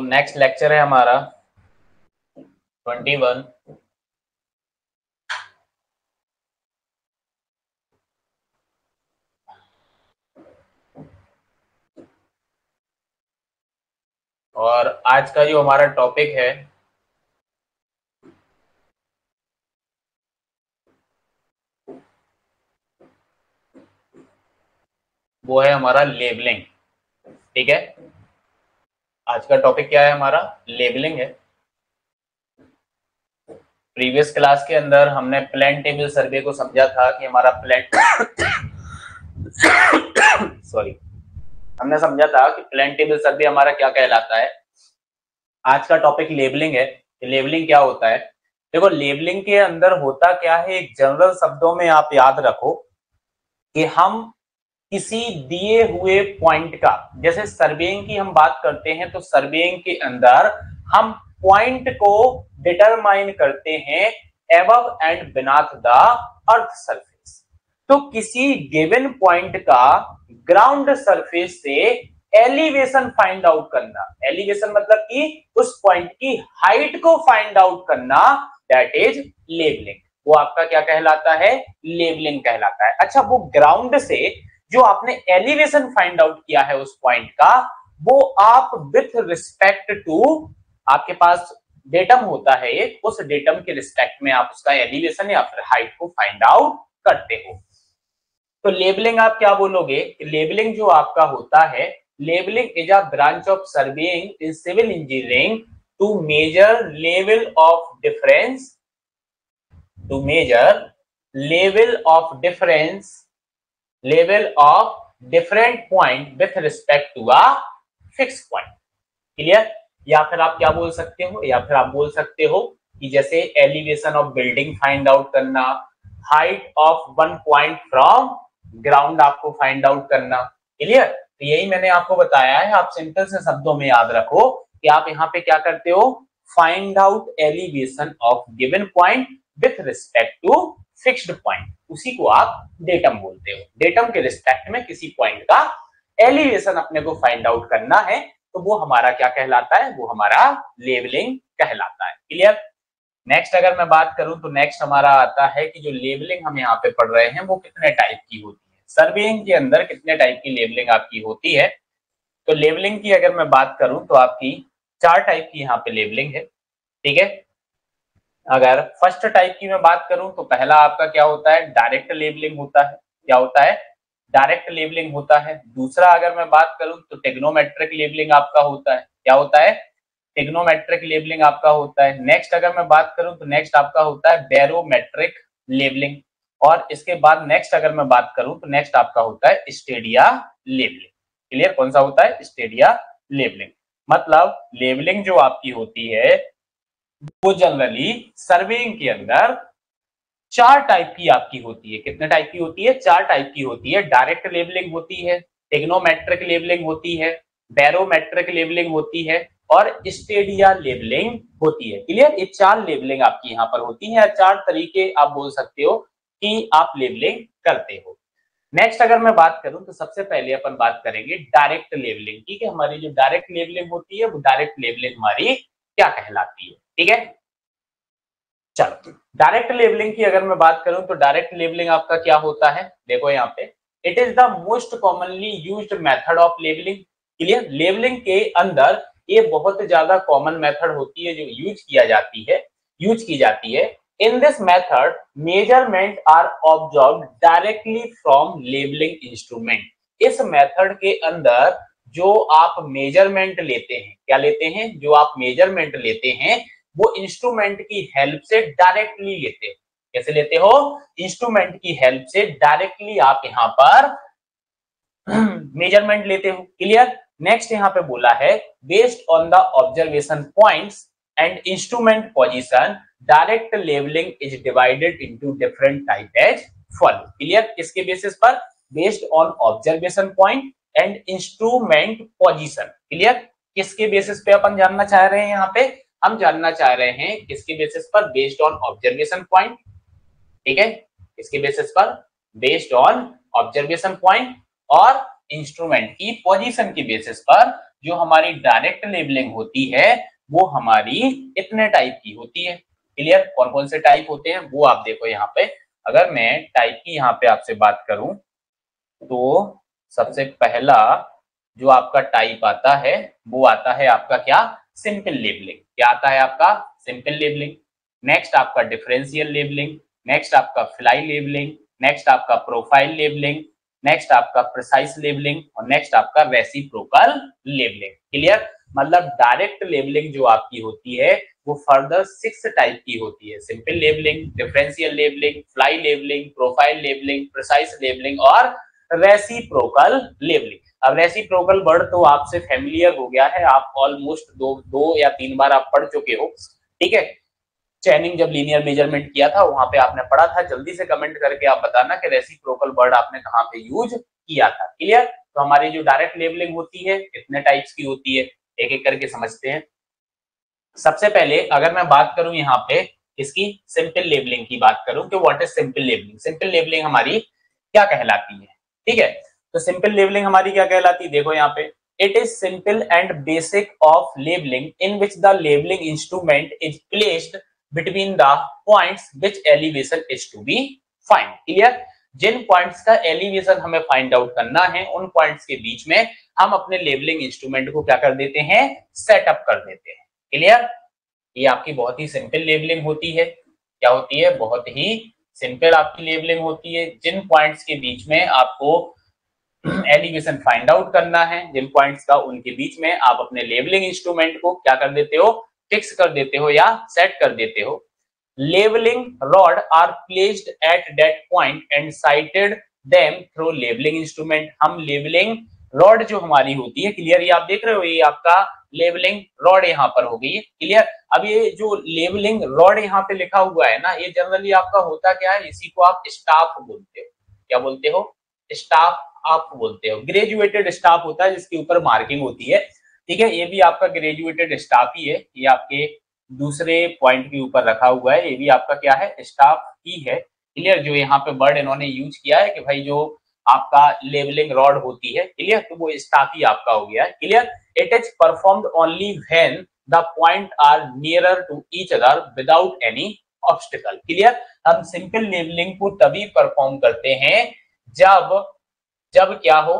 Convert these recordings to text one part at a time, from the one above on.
Next lecture है हमारा 21। और आज का जो हमारा टॉपिक है वो है हमारा लेबलिंग। ठीक है, आज का टॉपिक क्या है हमारा? लेबलिंग है। प्रीवियस क्लास के अंदर हमने प्लान टेबल सर्वे को समझा था कि हमारा प्लान सॉरी हमने समझा था कि प्लान टेबल सर्वे हमारा क्या कहलाता है। आज का टॉपिक लेबलिंग है। लेबलिंग क्या होता है? देखो, लेबलिंग के अंदर होता क्या है, एक जनरल शब्दों में आप याद रखो कि हम किसी दिए हुए पॉइंट का, जैसे सर्वेइंग की हम बात करते हैं तो सर्वेइंग के अंदर हम पॉइंट को डिटरमाइन करते हैं above and beneath the earth surface. तो किसी गिवन पॉइंट का ग्राउंड सरफेस से एलिवेशन फाइंड आउट करना, एलिवेशन मतलब कि उस पॉइंट की हाइट को फाइंड आउट करना, दैट इज लेबलिंग। वो आपका क्या कहलाता है? लेबलिंग कहलाता है। अच्छा, वो ग्राउंड से जो आपने एलिवेशन फाइंड आउट किया है उस पॉइंट का, वो आप विथ रिस्पेक्ट टू, आपके पास डेटम होता है एक, उस डेटम के रिस्पेक्ट में आप उसका एलिवेशन या फिर हाइट को फाइंड आउट करते हो। तो लेबलिंग आप क्या बोलोगे? लेबलिंग जो आपका होता है, levelling is a branch of surveying in civil engineering to measure level of difference, to measure level of difference, level of different point with respect to a fix point. Clear? या फिर आप क्या बोल सकते हो, या फिर आप बोल सकते हो कि जैसे elevation of building find out करना, height of one point from ground आपको फाइंड आउट करना। क्लियर? तो यही मैंने आपको बताया है। आप सिंपल से शब्दों में याद रखो कि आप यहाँ पे क्या करते हो, find out elevation of given point with respect to fixed point, उसी को आप डेटम बोलते हो। डेटम के रिस्पेक्ट में किसी पॉइंट का एलिवेशन अपने को फाइंड आउट करना है, तो वो हमारा क्या कहलाता है? वो हमारा लेबलिंग कहलाता है। क्लियर? नेक्स्ट अगर मैं बात करूं तो नेक्स्ट हमारा आता है कि जो लेबलिंग हम यहाँ पे पढ़ रहे हैं वो कितने टाइप की होती है। सर्वेइंग के अंदर कितने टाइप की लेबलिंग आपकी होती है? तो लेबलिंग की अगर मैं बात करूं तो आपकी 4 टाइप की यहाँ पे लेबलिंग है। ठीक है, अगर फर्स्ट टाइप की मैं बात करूं तो पहला आपका क्या होता है? डायरेक्ट लेबलिंग होता है। क्या होता है? डायरेक्ट लेबलिंग होता है। दूसरा अगर मैं बात करूं तो टेक्नोमेट्रिक लेबलिंग आपका होता है। क्या होता है? टेक्नोमेट्रिक लेबलिंग आपका होता है। नेक्स्ट अगर मैं बात करूं तो नेक्स्ट आपका होता है बैरोमेट्रिक लेबलिंग। और इसके बाद नेक्स्ट अगर मैं बात करूं तो नेक्स्ट आपका होता है स्टेडिया लेबलिंग। क्लियर? कौन सा होता है? Stadia labelling. मतलब लेबलिंग जो आपकी होती है वो जनरली सर्वेइंग के अंदर 4 टाइप की आपकी होती है। कितने टाइप की होती है? 4 टाइप की होती है। डायरेक्ट लेबलिंग होती है, टेक्नोमेट्रिक लेबलिंग होती है, बैरोमेट्रिक लेबलिंग होती है और स्टेडिया लेबलिंग होती है। क्लियर? ये 4 लेबलिंग आपकी यहाँ पर होती है। 4 तरीके आप बोल सकते हो कि आप लेबलिंग करते हो। नेक्स्ट अगर मैं बात करूं तो सबसे पहले अपन बात करेंगे डायरेक्ट लेबलिंग की, कि हमारी जो डायरेक्ट लेबलिंग होती है वो डायरेक्ट लेबलिंग हमारी क्या कहलाती है। ठीक है, चलो डायरेक्ट लेबलिंग की अगर मैं बात करूं तो डायरेक्ट लेबलिंग आपका क्या होता है? देखो यहाँ पे, it is the most commonly used method of levelling. Clear? Levelling के अंदर ये बहुत ज्यादा कॉमन मेथड होती है जो यूज की जाती है। In this method measurement are observed directly from levelling instrument. इस मेथड के अंदर जो आप मेजरमेंट लेते हैं, क्या लेते हैं? जो आप मेजरमेंट लेते हैं वो इंस्ट्रूमेंट की हेल्प से डायरेक्टली लेते हो। कैसे लेते हो? इंस्ट्रूमेंट की हेल्प से डायरेक्टली आप यहां पर मेजरमेंट लेते हो। क्लियर? नेक्स्ट यहां पे बोला है based on the observation points and instrument position direct levelling is divided into different type as follow. Clear? किसके बेसिस पर? Based on observation point and instrument position. Clear? किसके बेसिस पे अपन जानना चाह रहे हैं? यहाँ पे हम जानना चाह रहे हैं किसके बेसिस पर? Based on observation point. ठीक है, इसके बेसिस पर बेस्ड ऑन ऑब्जर्वेशन पॉइंट और इंस्ट्रूमेंट की पोजीशन के बेसिस पर जो हमारी डायरेक्ट लेबलिंग होती है वो हमारी इतने टाइप की होती है। क्लियर? कौन कौन से टाइप होते हैं वो आप देखो यहाँ पे। अगर मैं टाइप की यहाँ पे आपसे बात करूं तो सबसे पहला जो आपका टाइप आता है वो आता है आपका क्या? Simple levelling. क्या आता है आपका? Simple levelling. नेक्स्ट आपका डिफरेंशियल लेबलिंग, नेक्स्ट आपका फ्लाई लेबलिंग, नेक्स्ट आपका प्रोफाइल लेबलिंग, नेक्स्ट आपका प्रिसाइज लेबलिंग और नेक्स्ट आपका रेसिप्रोकल लेबलिंग। क्लियर? मतलब डायरेक्ट लेबलिंग जो आपकी होती है वो फर्दर 6 टाइप की होती है। Simple levelling, differential levelling, fly levelling, profile levelling, precise levelling और रेसिप्रोकल लेबलिंग। अब रेसिप्रोकल वर्ड तो आपसे फेमिलियर हो गया है, आप ऑलमोस्ट दो या 3 बार आप पढ़ चुके हो। ठीक है? चैनिंग जब लीनियर मेजरमेंट किया था वहां पे आपने पढ़ा था। जल्दी से कमेंट करके आप बताना कि रेसिप्रोकल वर्ड आपने कहां पे यूज किया था। क्लियर? तो हमारी जो डायरेक्ट लेबलिंग होती है कितने टाइप्स की होती है एक एक करके समझते हैं। सबसे पहले अगर मैं बात करूं यहाँ पे इसकी सिंपल लेबलिंग की बात करूं कि what is simple levelling. Simple levelling हमारी क्या कहलाती है? ठीक है, तो सिंपल लेबलिंग हमारी क्या कहलाती है? देखो यहाँ पे, it is simple and basic of levelling in which the levelling instrument is placed between the points which elevation is to be find. Clear? जिन पॉइंट्स का एलिवेशन हमें फाइंड आउट करना है उन पॉइंट्स के बीच में हम अपने लेबलिंग इंस्ट्रूमेंट को क्या कर देते हैं? सेटअप कर देते हैं। क्लियर? ये आपकी बहुत ही सिंपल लेबलिंग होती है। क्या होती है? बहुत ही सिंपल आपकी लेबलिंग होती है। जिन पॉइंट्स के बीच में आपको एलिवेशन फाइंड आउट करना है, जिन पॉइंट्स का, उनके बीच में आप अपने लेबलिंग इंस्ट्रूमेंट को क्या कर देते हो? फिक्स कर देते हो या सेट कर देते हो। Levelling rod are placed at that point and sighted them through levelling instrument. हम लेबलिंग रॉड जो हमारी होती है, क्लियर? ये आप देख रहे हो, ये आपका लेबलिंग रॉड यहाँ पर हो गई है। क्लियर? अब ये जो लेबलिंग रॉड यहाँ पे लिखा हुआ है ना, ये जनरली आपका होता क्या है? इसी को आप स्टाफ बोलते हो। क्या बोलते हो? स्टाफ आप बोलते हो। ग्रेजुएटेड स्टाफ होता है जिसके ऊपर मार्किंग होती है। ठीक है, ये भी आपका ग्रेजुएटेड स्टाफ ही है। ये आपके दूसरे पॉइंट के ऊपर रखा हुआ है, ये भी आपका क्या है? स्टाफ ही है। क्लियर? जो यहाँ पे वर्ड इन्होंने यूज किया है कि भाई जो आपका लेबलिंग रॉड होती है, क्लियर, तो वो स्टाफ ही आपका हो गया है। Clear? It is performed only when the point are nearer to each other without any obstacle. Clear? हम सिंपल लेबलिंग को तभी परफॉर्म करते हैं जब जब क्या हो?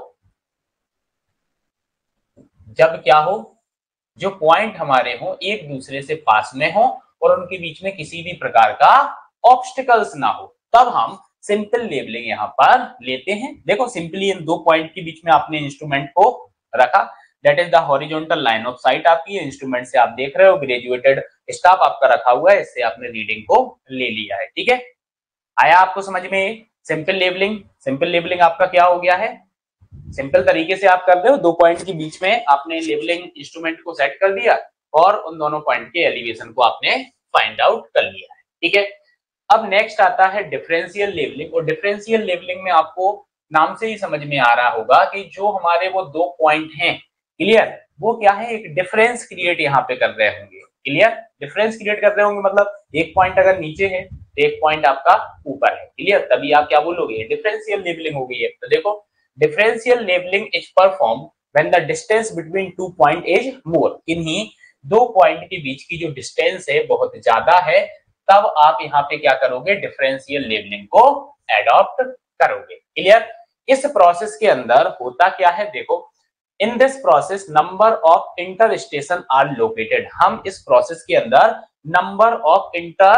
जब क्या हो? जो पॉइंट हमारे हो एक दूसरे से पास में हो और उनके बीच में किसी भी प्रकार का ऑब्स्टिकल्स ना हो, तब हम सिंपल लेबलिंग यहाँ पर लेते हैं। देखो, सिंपली इन दो पॉइंट के बीच में आपने इंस्ट्रूमेंट को रखा, that is the horizontal line of sight आपकी। इंस्ट्रूमेंट से आप देख रहे हो, ग्रेजुएटेड स्टाफ आपका रखा हुआ है, इससे आपने रीडिंग को ले लिया है। ठीक है, आया आपको समझ में? सिंपल लेबलिंग, सिंपल लेबलिंग आपका क्या हो गया है? सिंपल तरीके से आप कर रहे हो, दो पॉइंट के बीच में आपने लेबलिंग इंस्ट्रूमेंट को सेट कर दिया और उन दोनों पॉइंट के एलिवेशन को आपने फाइंड आउट कर लिया है। ठीक है, अब नेक्स्ट आता है डिफरेंशियल लेबलिंग। और डिफरेंशियल लेबलिंग में आपको नाम से ही समझ में आ रहा होगा कि जो हमारे वो दो पॉइंट हैं, क्लियर, वो क्या है? एक डिफरेंस क्रिएट यहाँ पे कर रहे होंगे। क्लियर? डिफरेंस क्रिएट कर रहे होंगे मतलब एक पॉइंट अगर नीचे है तो एक पॉइंट आपका ऊपर है। क्लियर? तभी आप क्या बोलोगे? डिफरेंशियल लेबलिंग हो गई है। तो देखो, differential labeling is performed when the distance between two point is more। इन्हीं दो पॉइंट के बीच की जो डिस्टेंस है बहुत ज्यादा है, तब आप यहाँ पे क्या करोगे? डिफरेंशियल लेबलिंग को एडॉप्ट करोगे। क्लियर? इस प्रोसेस के अंदर होता क्या है? देखो, in this process number of inter station are located. हम इस प्रोसेस के अंदर नंबर ऑफ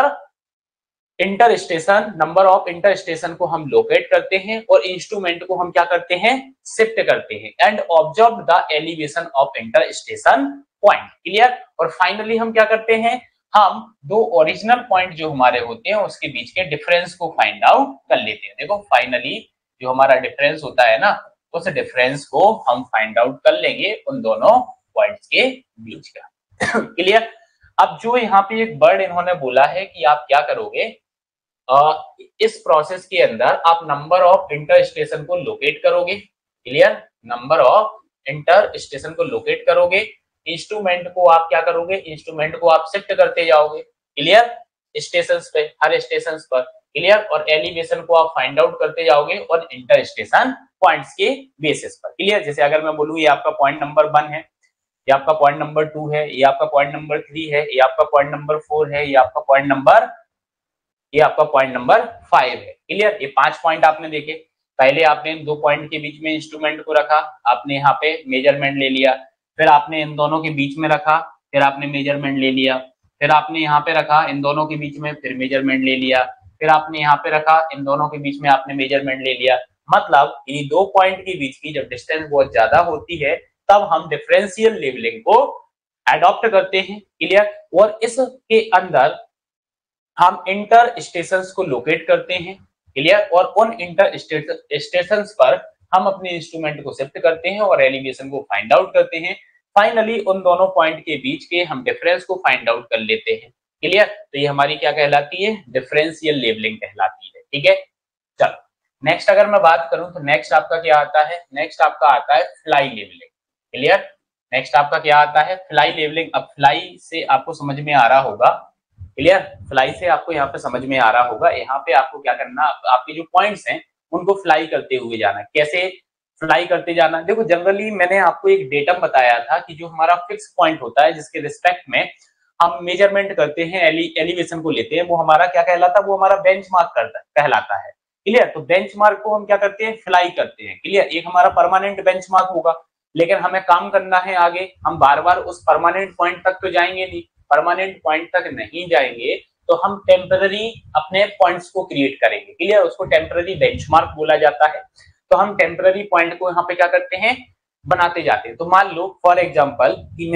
इंटर स्टेशन को हम लोकेट करते हैं और इंस्ट्रूमेंट को हम क्या करते हैं? शिफ्ट करते हैं and observe the elevation of inter station point. Clear? और फाइनली हम क्या करते हैं? हम दो ओरिजिनल पॉइंट जो हमारे होते हैं उसके बीच के डिफरेंस को फाइंड आउट कर लेते हैं। देखो, फाइनली जो हमारा डिफरेंस होता है ना, उस डिफरेंस को हम फाइंड आउट कर लेंगे उन दोनों पॉइंट्स के बीच का। क्लियर? अब जो यहाँ पे एक वर्ड इन्होंने बोला है कि आप क्या करोगे, इस प्रोसेस के अंदर आप नंबर ऑफ इंटर स्टेशन को लोकेट करोगे। Clear? Number of inter station को लोकेट करोगे। इंस्ट्रूमेंट को आप क्या करोगे? इंस्ट्रूमेंट को आप शिफ्ट करते जाओगे। क्लियर? स्टेशन पे, हर स्टेशन पर। क्लियर? और एलिवेशन को आप फाइंड आउट करते जाओगे और इंटर स्टेशन पॉइंट्स के बेसिस पर। क्लियर? जैसे अगर मैं बोलूं ये आपका पॉइंट नंबर 1 है, ये आपका पॉइंट नंबर 2 है, ये आपका पॉइंट नंबर 3 है, ये आपका पॉइंट नंबर 4 है, ये आपका पॉइंट नंबर 5 है। क्लियर? ये 5 पॉइंट आपने देखे। पहले आपने 2 पॉइंट के बीच में इंस्ट्रूमेंट को रखा, आपने यहाँ पे मेजरमेंट ले लिया, फिर आपने इन दोनों के बीच में रखा, फिर आपने मेजरमेंट ले लिया, फिर आपने यहाँ पे रखा इन दोनों के बीच में, फिर मेजरमेंट ले लिया, फिर आपने यहाँ पे रखा इन दोनों के बीच में, आपने मेजरमेंट ले लिया। मतलब इन 2 पॉइंट के बीच की जब डिस्टेंस बहुत ज्यादा होती है तब हम डिफरेंशियल लेवलिंग को एडॉप्ट करते हैं। क्लियर? और इसके अंदर हम इंटर स्टेशंस को लोकेट करते हैं। क्लियर? और उन इंटर स्टेशंस पर हम अपने इंस्ट्रूमेंट को शिफ्ट करते हैं और एलिवेशन को फाइंड आउट करते हैं। फाइनली उन दोनों पॉइंट के बीच के हम डिफरेंस को फाइंड आउट कर लेते हैं। क्लियर? तो ये हमारी क्या कहलाती है? डिफरेंशियल लेवलिंग कहलाती है। ठीक है, चलो नेक्स्ट अगर मैं बात करूं तो नेक्स्ट आपका क्या आता है? नेक्स्ट आपका आता है फ्लाई लेवलिंग। क्लियर? नेक्स्ट आपका क्या आता है? Fly levelling. अब फ्लाई से आपको समझ में आ रहा होगा, क्लियर? फ्लाई से आपको यहाँ पे समझ में आ रहा होगा, यहाँ पे आपको क्या करना, आपके जो पॉइंट्स हैं उनको फ्लाई करते हुए जाना। कैसे फ्लाई करते जाना? देखो जनरली मैंने आपको एक डेटम बताया था कि जो हमारा फिक्स पॉइंट होता है जिसके रिस्पेक्ट में हम मेजरमेंट करते हैं, एलिवेशन को लेते हैं, वो हमारा क्या कहलाता है? वो हमारा बेंचमार्क कहलाता है। क्लियर? तो बेंचमार्क को हम क्या करते हैं? फ्लाई करते हैं। क्लियर? एक हमारा परमानेंट बेंचमार्क होगा, लेकिन हमें काम करना है आगे, हम बार बार उस परमानेंट पॉइंट तक तो जाएंगे नहीं। परमानेंट पॉइंट तक नहीं जाएंगे तो हम टेम्पररी अपने पॉइंट्स को क्रिएट करेंगे। क्लियर? उसको टेम्पररी बेंचमार्क बोला जाता है। तो हम टेम्पररी पॉइंट को यहाँ पे क्या करते हैं? बनाते जाते हैं। तो मान लो फॉर एग्जांपल कि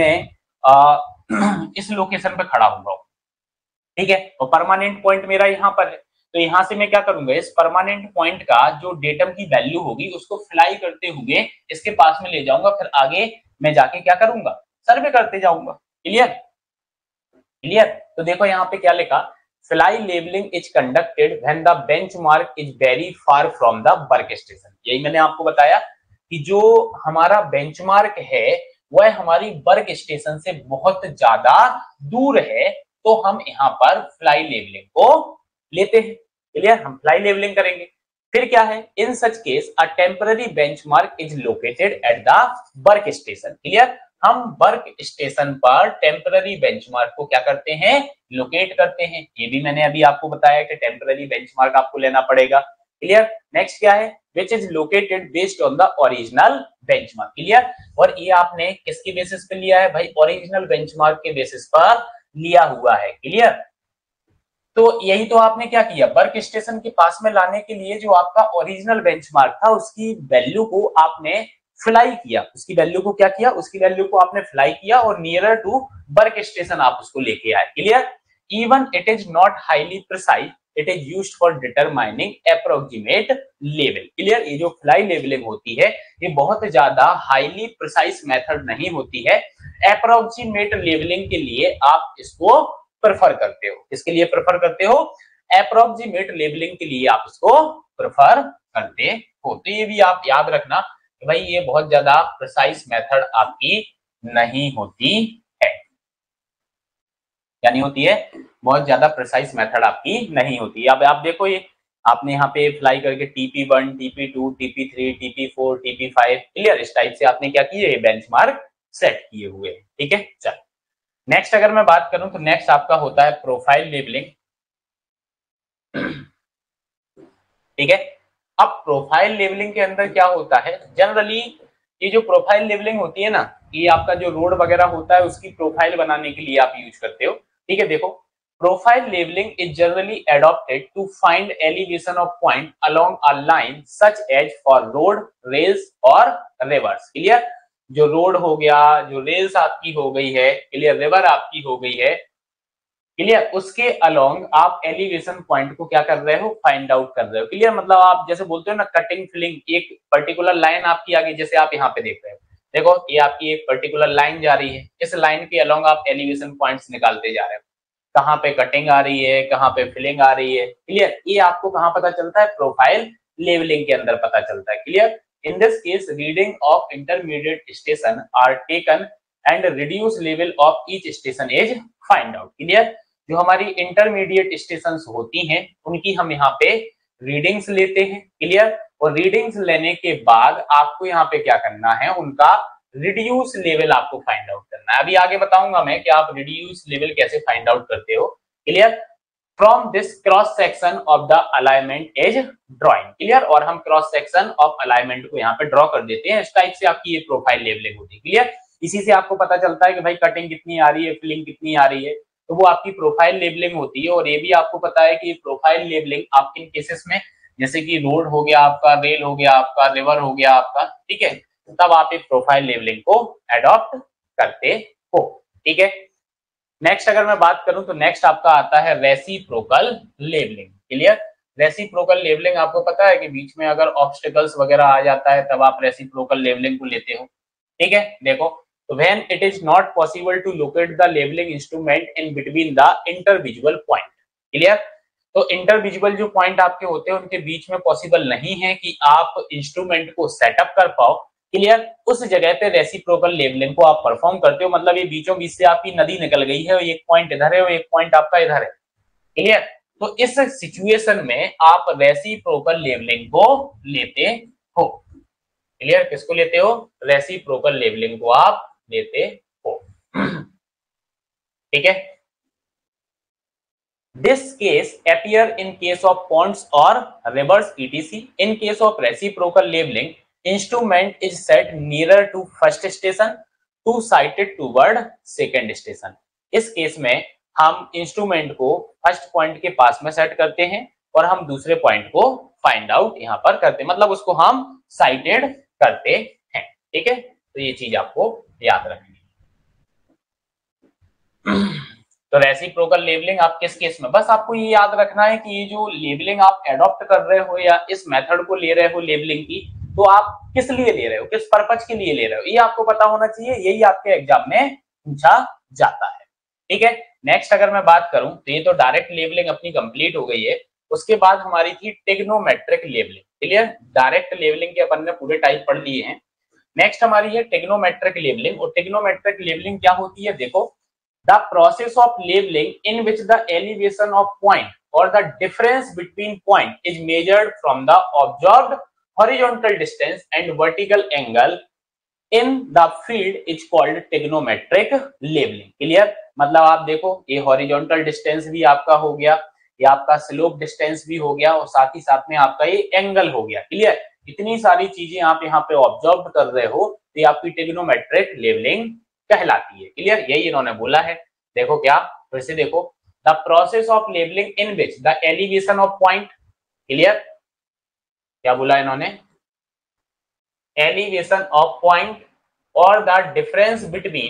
मैं इस लोकेशन पे खड़ा हुआ हूँ, ठीक है, और परमानेंट पॉइंट मेरा यहाँ पर है। तो यहाँ से मैं क्या करूंगा? इस परमानेंट पॉइंट का जो डेटम की वैल्यू होगी उसको फ्लाई करते हुए इसके पास में ले जाऊंगा, फिर आगे मैं जाके क्या करूंगा? सर्वे करते जाऊंगा। क्लियर? क्लियर? तो देखो यहाँ पे क्या लिखा, fly levelling is conducted when the benchmark is very far from the work station. यही मैंने आपको बताया कि जो हमारा बेंचमार्क है वह हमारी वर्क स्टेशन से बहुत ज्यादा दूर है, तो हम यहाँ पर फ्लाई लेवलिंग को लेते हैं। क्लियर? हम फ्लाई लेवलिंग करेंगे। फिर क्या है? In such case a temporary benchmark is located at the work station. Clear? हम वर्क स्टेशन पर टेम्पररी बेंचमार्क को क्या करते हैं? लोकेट करते हैं। ये भी मैंने अभी आपको बताया कि टेम्पररी बेंचमार्क आपको लेना पड़ेगा। क्लियर? नेक्स्ट क्या है? Which is located based on the original benchmark. Clear? और ये आपने किसके बेसिस पे लिया है भाई? ओरिजिनल बेंचमार्क के बेसिस पर लिया हुआ है। क्लियर? तो यही तो आपने क्या किया, वर्क स्टेशन के पास में लाने के लिए जो आपका ओरिजिनल बेंचमार्क था उसकी वैल्यू को आपने फ्लाई किया। उसकी वैल्यू को क्या किया? उसकी वैल्यू को आपने फ्लाई किया और नियरर टू वर्क स्टेशन आप उसको लेके आए। Clear? Even it is not highly precise, it is used for determining approximate level. Clear? ये जो फ्लाई लेवलिंग होती है ये बहुत ज्यादा हाईली प्रिसाइज मेथड नहीं होती है। अप्रोक्सीमेट लेवलिंग के लिए आप इसको प्रेफर करते हो। इसके लिए प्रेफर करते हो? अप्रोक्सीमेट लेवलिंग के लिए आप इसको प्रेफर करते हो। तो ये भी आप याद रखना कि भाई ये बहुत ज्यादा प्रिसाइज मेथड आपकी नहीं होती है, यानी होती है बहुत ज्यादा प्रिसाइज मेथड आपकी नहीं होती। अब आप देखो ये आपने यहाँ पे फ्लाई करके TP1, TP2, TP3, TP4, TP5, clear, इस टाइप से आपने क्या किए? बेंचमार्क सेट किए हुए हैं। ठीक है, चलो नेक्स्ट अगर मैं बात करूं तो नेक्स्ट आपका होता है प्रोफाइल लेवलिंग। ठीक है, अब प्रोफाइल लेवलिंग के अंदर क्या होता है? जनरली ये जो प्रोफाइल लेवलिंग होती है ना, ये आपका जो रोड वगैरह होता है उसकी प्रोफाइल बनाने के लिए आप यूज करते हो। ठीक है, देखो profile levelling is generally adopted to find elevation of point along a line such as for road, rails और रिवर्स। क्लियर? जो रोड हो गया, जो रेल्स आपकी हो गई है, क्लियर, रिवर आपकी हो गई है, क्लियर, उसके अलोंग आप एलिवेशन पॉइंट को क्या कर रहे हो? फाइंड आउट कर रहे हो। क्लियर? मतलब आप जैसे बोलते हो ना कटिंग फिलिंग, एक पर्टिकुलर लाइन आपकी आ गई, जैसे आप यहाँ पे देख रहे हो, देखो ये आपकी एक पर्टिकुलर लाइन जा रही है, इस लाइन के अलोंग आप एलिवेशन पॉइंट्स निकालते जा रहे हो, कहाँ पे कटिंग आ रही है, कहाँ पे फिलिंग आ रही है। क्लियर? ये आपको कहाँ पता चलता है? प्रोफाइल लेवलिंग के अंदर पता चलता है। Clear? In this case, reading of intermediate station are taken and reduce level of each station is find out. Clear? जो हमारी इंटरमीडिएट स्टेशंस होती हैं उनकी हम यहाँ पे रीडिंग्स लेते हैं। क्लियर? और रीडिंग्स लेने के बाद आपको यहाँ पे क्या करना है? उनका रिड्यूस लेवल आपको फाइंड आउट करना है। अभी आगे बताऊंगा मैं कि आप रिड्यूस लेवल कैसे फाइंड आउट करते हो। Clear? From this cross section of the alignment is drawing. Clear? और हम क्रॉस सेक्शन ऑफ अलाइनमेंट को यहाँ पे ड्रॉ कर देते हैं। इस टाइप से आपकी ये प्रोफाइल लेवलिंग होती है। क्लियर? इसी से आपको पता चलता है कि भाई कटिंग कितनी आ रही है, फिलिंग कितनी आ रही है, तो वो आपकी प्रोफाइल लेबलिंग होती है। और ये भी आपको पता है कि प्रोफाइल लेबलिंग आप किन केसेस में, जैसे कि रोड हो गया आपका, रेल हो गया आपका, रिवर हो गया आपका, ठीक है, तब आप एक प्रोफाइल लेबलिंग को अडॉप्ट करते हो। ठीक है? नेक्स्ट अगर मैं बात करूं तो नेक्स्ट आपका आता है reciprocal levelling. Clear? Reciprocal levelling आपको पता है कि बीच में अगर ऑब्स्टिकल्स वगैरह आ जाता है तब आप रेसिप्रोकल लेबलिंग को लेते हो। ठीक है? देखो, तो when it is not possible to locate the levelling instrument in between the intervisual point. Clear? तो इंटरविजुअल जो पॉइंट आपके होते हैं उनके बीच में पॉसिबल नहीं है कि आप इंस्ट्रूमेंट को सेटअप कर पाओ। क्लियर? उस जगह पे रेसिप्रोकल लेबलिंग को आप परफॉर्म करते हो। मतलब ये बीचों बीच से आपकी नदी निकल गई है, एक पॉइंट इधर है और एक पॉइंट आपका इधर है। क्लियर? तो इस सिचुएशन में आप रेसिप्रोकल लेबलिंग को लेते हो। क्लियर? किसको लेते हो? रेसिप्रोकल लेबलिंग को आप लेते हो। ठीक है? This case appear in case of ponds or rivers etc. In case of reciprocal labeling, instrument is set nearer to first station to sighted toward second station. इस केस में हम इंस्ट्रूमेंट को फर्स्ट पॉइंट के पास में set करते हैं और हम दूसरे पॉइंट को फाइंड आउट यहाँ पर करते हैं, मतलब उसको हम साइटेड करते हैं। ठीक है? तो ये चीज आपको याद रखनी है। तो रेसिप्रोकल लेबलिंग आप किस केस में, बस आपको ये याद रखना है कि ये जो लेबलिंग आप एडॉप्ट कर रहे हो या इस मेथड को ले रहे हो लेबलिंग की, तो आप किस लिए ले रहे हो, किस पर्पज के लिए ले रहे हो, ये आपको पता होना चाहिए। यही आपके एग्जाम में पूछा जाता है। ठीक है? नेक्स्ट अगर मैं बात करूं तो ये तो डायरेक्ट लेबलिंग अपनी कंप्लीट हो गई है। उसके बाद हमारी थी trigonometric levelling. Clear? Direct levelling के अपन ने पूरे टाइप पढ़ लिए हैं। नेक्स्ट हमारी है टेक्नोमेट्रिक लेबलिंग। और टेक्नोमेट्रिक लेबलिंग क्या होती है? देखो, the process of labeling in which the elevation of point or the difference between point is measured from the observed horizontal distance and vertical angle in the field is called trigonometric labeling. Clear? मतलब आप देखो, ये horizontal distance भी आपका हो गया, ये आपका slope distance भी हो गया और साथ ही साथ में आपका ये angle हो गया। क्लियर? इतनी सारी चीजें आप यहाँ पे ऑब्जर्व कर रहे हो तो ये आपकी ट्रिग्नोमेट्रिक लेबलिंग कहलाती है। क्लियर? यही इन्होंने बोला है। देखो क्या, फिर से देखो, the process of levelling in which the elevation of point. Clear? क्या बोला इन्होंने? एलिवेशन ऑफ पॉइंट और the difference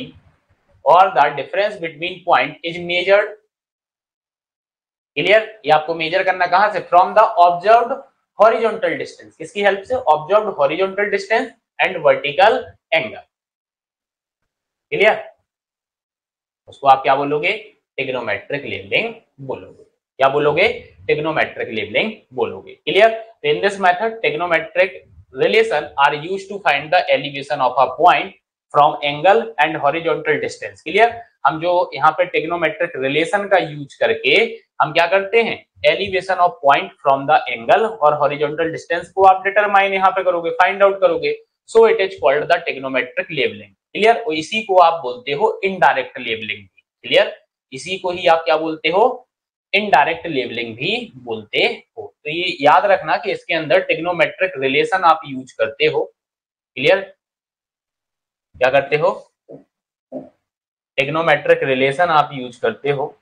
between point is measured. Clear? ये आपको मेजर करना कहां से? From the observed horizontal distance. किसकी हेल्प से? Observed horizontal distance and vertical angle. Clear? उसको आप क्या बोलोगे? ट्रिग्नोमेट्रिक लेबलिंग बोलोगे। क्या बोलोगे? ट्रिग्नोमेट्रिक लेबलिंग बोलोगे। Clear? In this method trigonometric relation are used to find the elevation of a point from angle and horizontal distance. Clear? हम जो यहाँ पे ट्रिग्नोमेट्रिक रिलेशन का यूज करके हम क्या करते हैं? Elevation of point from the angle और हॉरिजॉन्टल डिस्टेंस को आप डिटरमाइन यहाँ पे करोगे, फाइंड आउट करोगे। So it is called the trigonometric levelling. Clear? और इसी को आप बोलते हो इनडायरेक्ट लेबलिंग। क्लियर? इसी को ही आप क्या बोलते हो? इनडायरेक्ट लेबलिंग भी बोलते हो। तो ये याद रखना कि इसके अंदर ट्रिग्नोमेट्रिक रिलेशन आप यूज करते हो। क्लियर? क्या करते हो? ट्रिग्नोमेट्रिक रिलेशन आप यूज करते हो।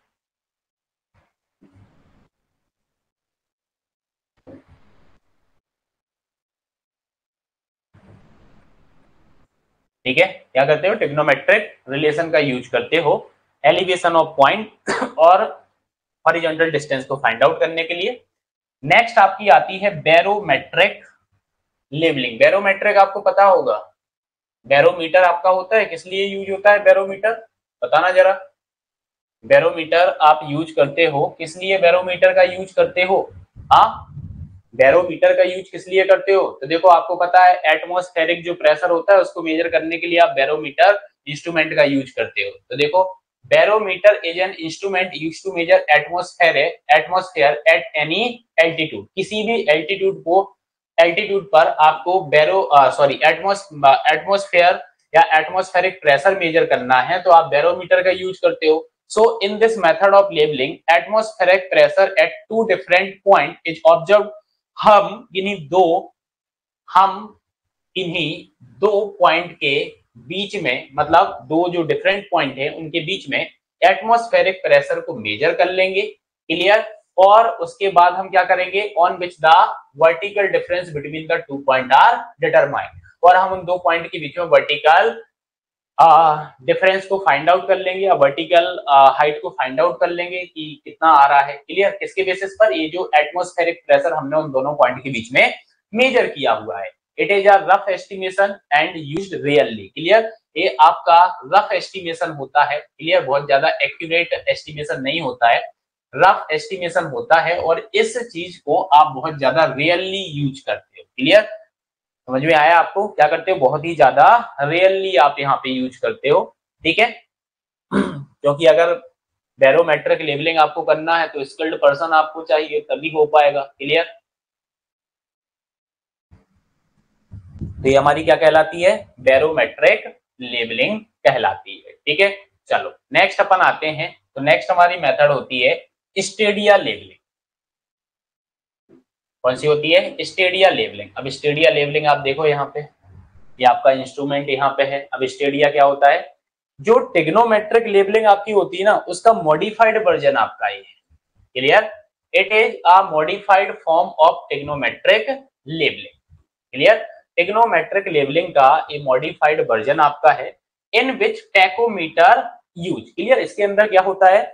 ठीक है? क्या करते हो? ट्रिग्नोमेट्रिक रिलेशन का यूज करते हो एलिवेशन ऑफ पॉइंट और हॉरिजॉन्टल डिस्टेंस को फाइंड आउट करने के लिए। नेक्स्ट आपकी आती है बैरोमेट्रिक लेबलिंग। बैरोमेट्रिक आपको पता होगा, बैरोमीटर आपका होता है, किस लिए यूज होता है बैरोमीटर? बताना जरा। बैरोमीटर आप यूज करते हो, किस लिए बैरोमीटर का यूज करते हो? हाँ, बैरोमीटर का यूज किस लिए करते हो? तो देखो, आपको पता है एटमॉस्फेरिक जो प्रेशर होता है उसको मेजर करने के लिए आप बैरोमीटर इंस्ट्रूमेंट का यूज करते हो। तो देखो, barometer is an instrument used to measure atmosphere at any altitude. किसी भी एल्टीट्यूड पर आपको एटमॉस्फेयर या एटमॉस्फेरिक प्रेशर मेजर करना है तो आप बैरोमीटर का यूज करते हो। So in this method of levelling atmospheric pressure at two different point is observe. हम इन्हीं दो पॉइंट के बीच में, मतलब दो जो डिफरेंट पॉइंट है उनके बीच में एटमॉस्फेरिक प्रेशर को मेजर कर लेंगे। क्लियर। और उसके बाद हम क्या करेंगे, on which the vertical difference between the two point are determined, और हम उन दो पॉइंट के बीच में वर्टिकल डिफरेंस को फाइंड आउट कर लेंगे या वर्टिकल हाइट को फाइंड आउट कर लेंगे कि कितना आ रहा है। क्लियर। किसके बेसिस पर, ये जो एटमॉस्फेरिक प्रेशर हमने उन दोनों पॉइंट के बीच में मेजर किया हुआ है। It is a rough estimation and used rarely. Clear. ये आपका रफ एस्टिमेशन होता है। क्लियर। बहुत ज्यादा एक्यूरेट एस्टिमेशन नहीं होता है, रफ एस्टिमेशन होता है, और इस चीज को आप बहुत ज्यादा रियरली यूज करते हो। क्लियर। समझ में आया आपको, क्या करते हो, बहुत ही ज्यादा रियरली आप यहाँ पे यूज करते हो। ठीक है। क्योंकि अगर बैरोमेट्रिक लेवलिंग आपको करना है तो स्किल्ड पर्सन आपको चाहिए, तभी हो पाएगा। क्लियर। तो ये हमारी क्या कहलाती है, बैरोमेट्रिक लेवलिंग कहलाती है। ठीक है। चलो नेक्स्ट अपन आते हैं। तो नेक्स्ट हमारी मेथड होती है स्टेडिया लेवलिंग। कौन सी होती है, स्टेडिया लेवलिंग। अब स्टेडिया लेवलिंग आप देखो यहाँ पे, ये आपका इंस्ट्रूमेंट यहाँ पे है। अब स्टेडिया क्या होता है, जो टिग्नोमेट्रिक लेवलिंग आपकी होती है ना, उसका मॉडिफाइड वर्जन आपका ये है। Clear. It is a modified form of trigonometric levelling. Clear. Trigonometric levelling का ये मॉडिफाइड वर्जन आपका है, in which tacheometer use. Clear. इसके अंदर क्या होता है,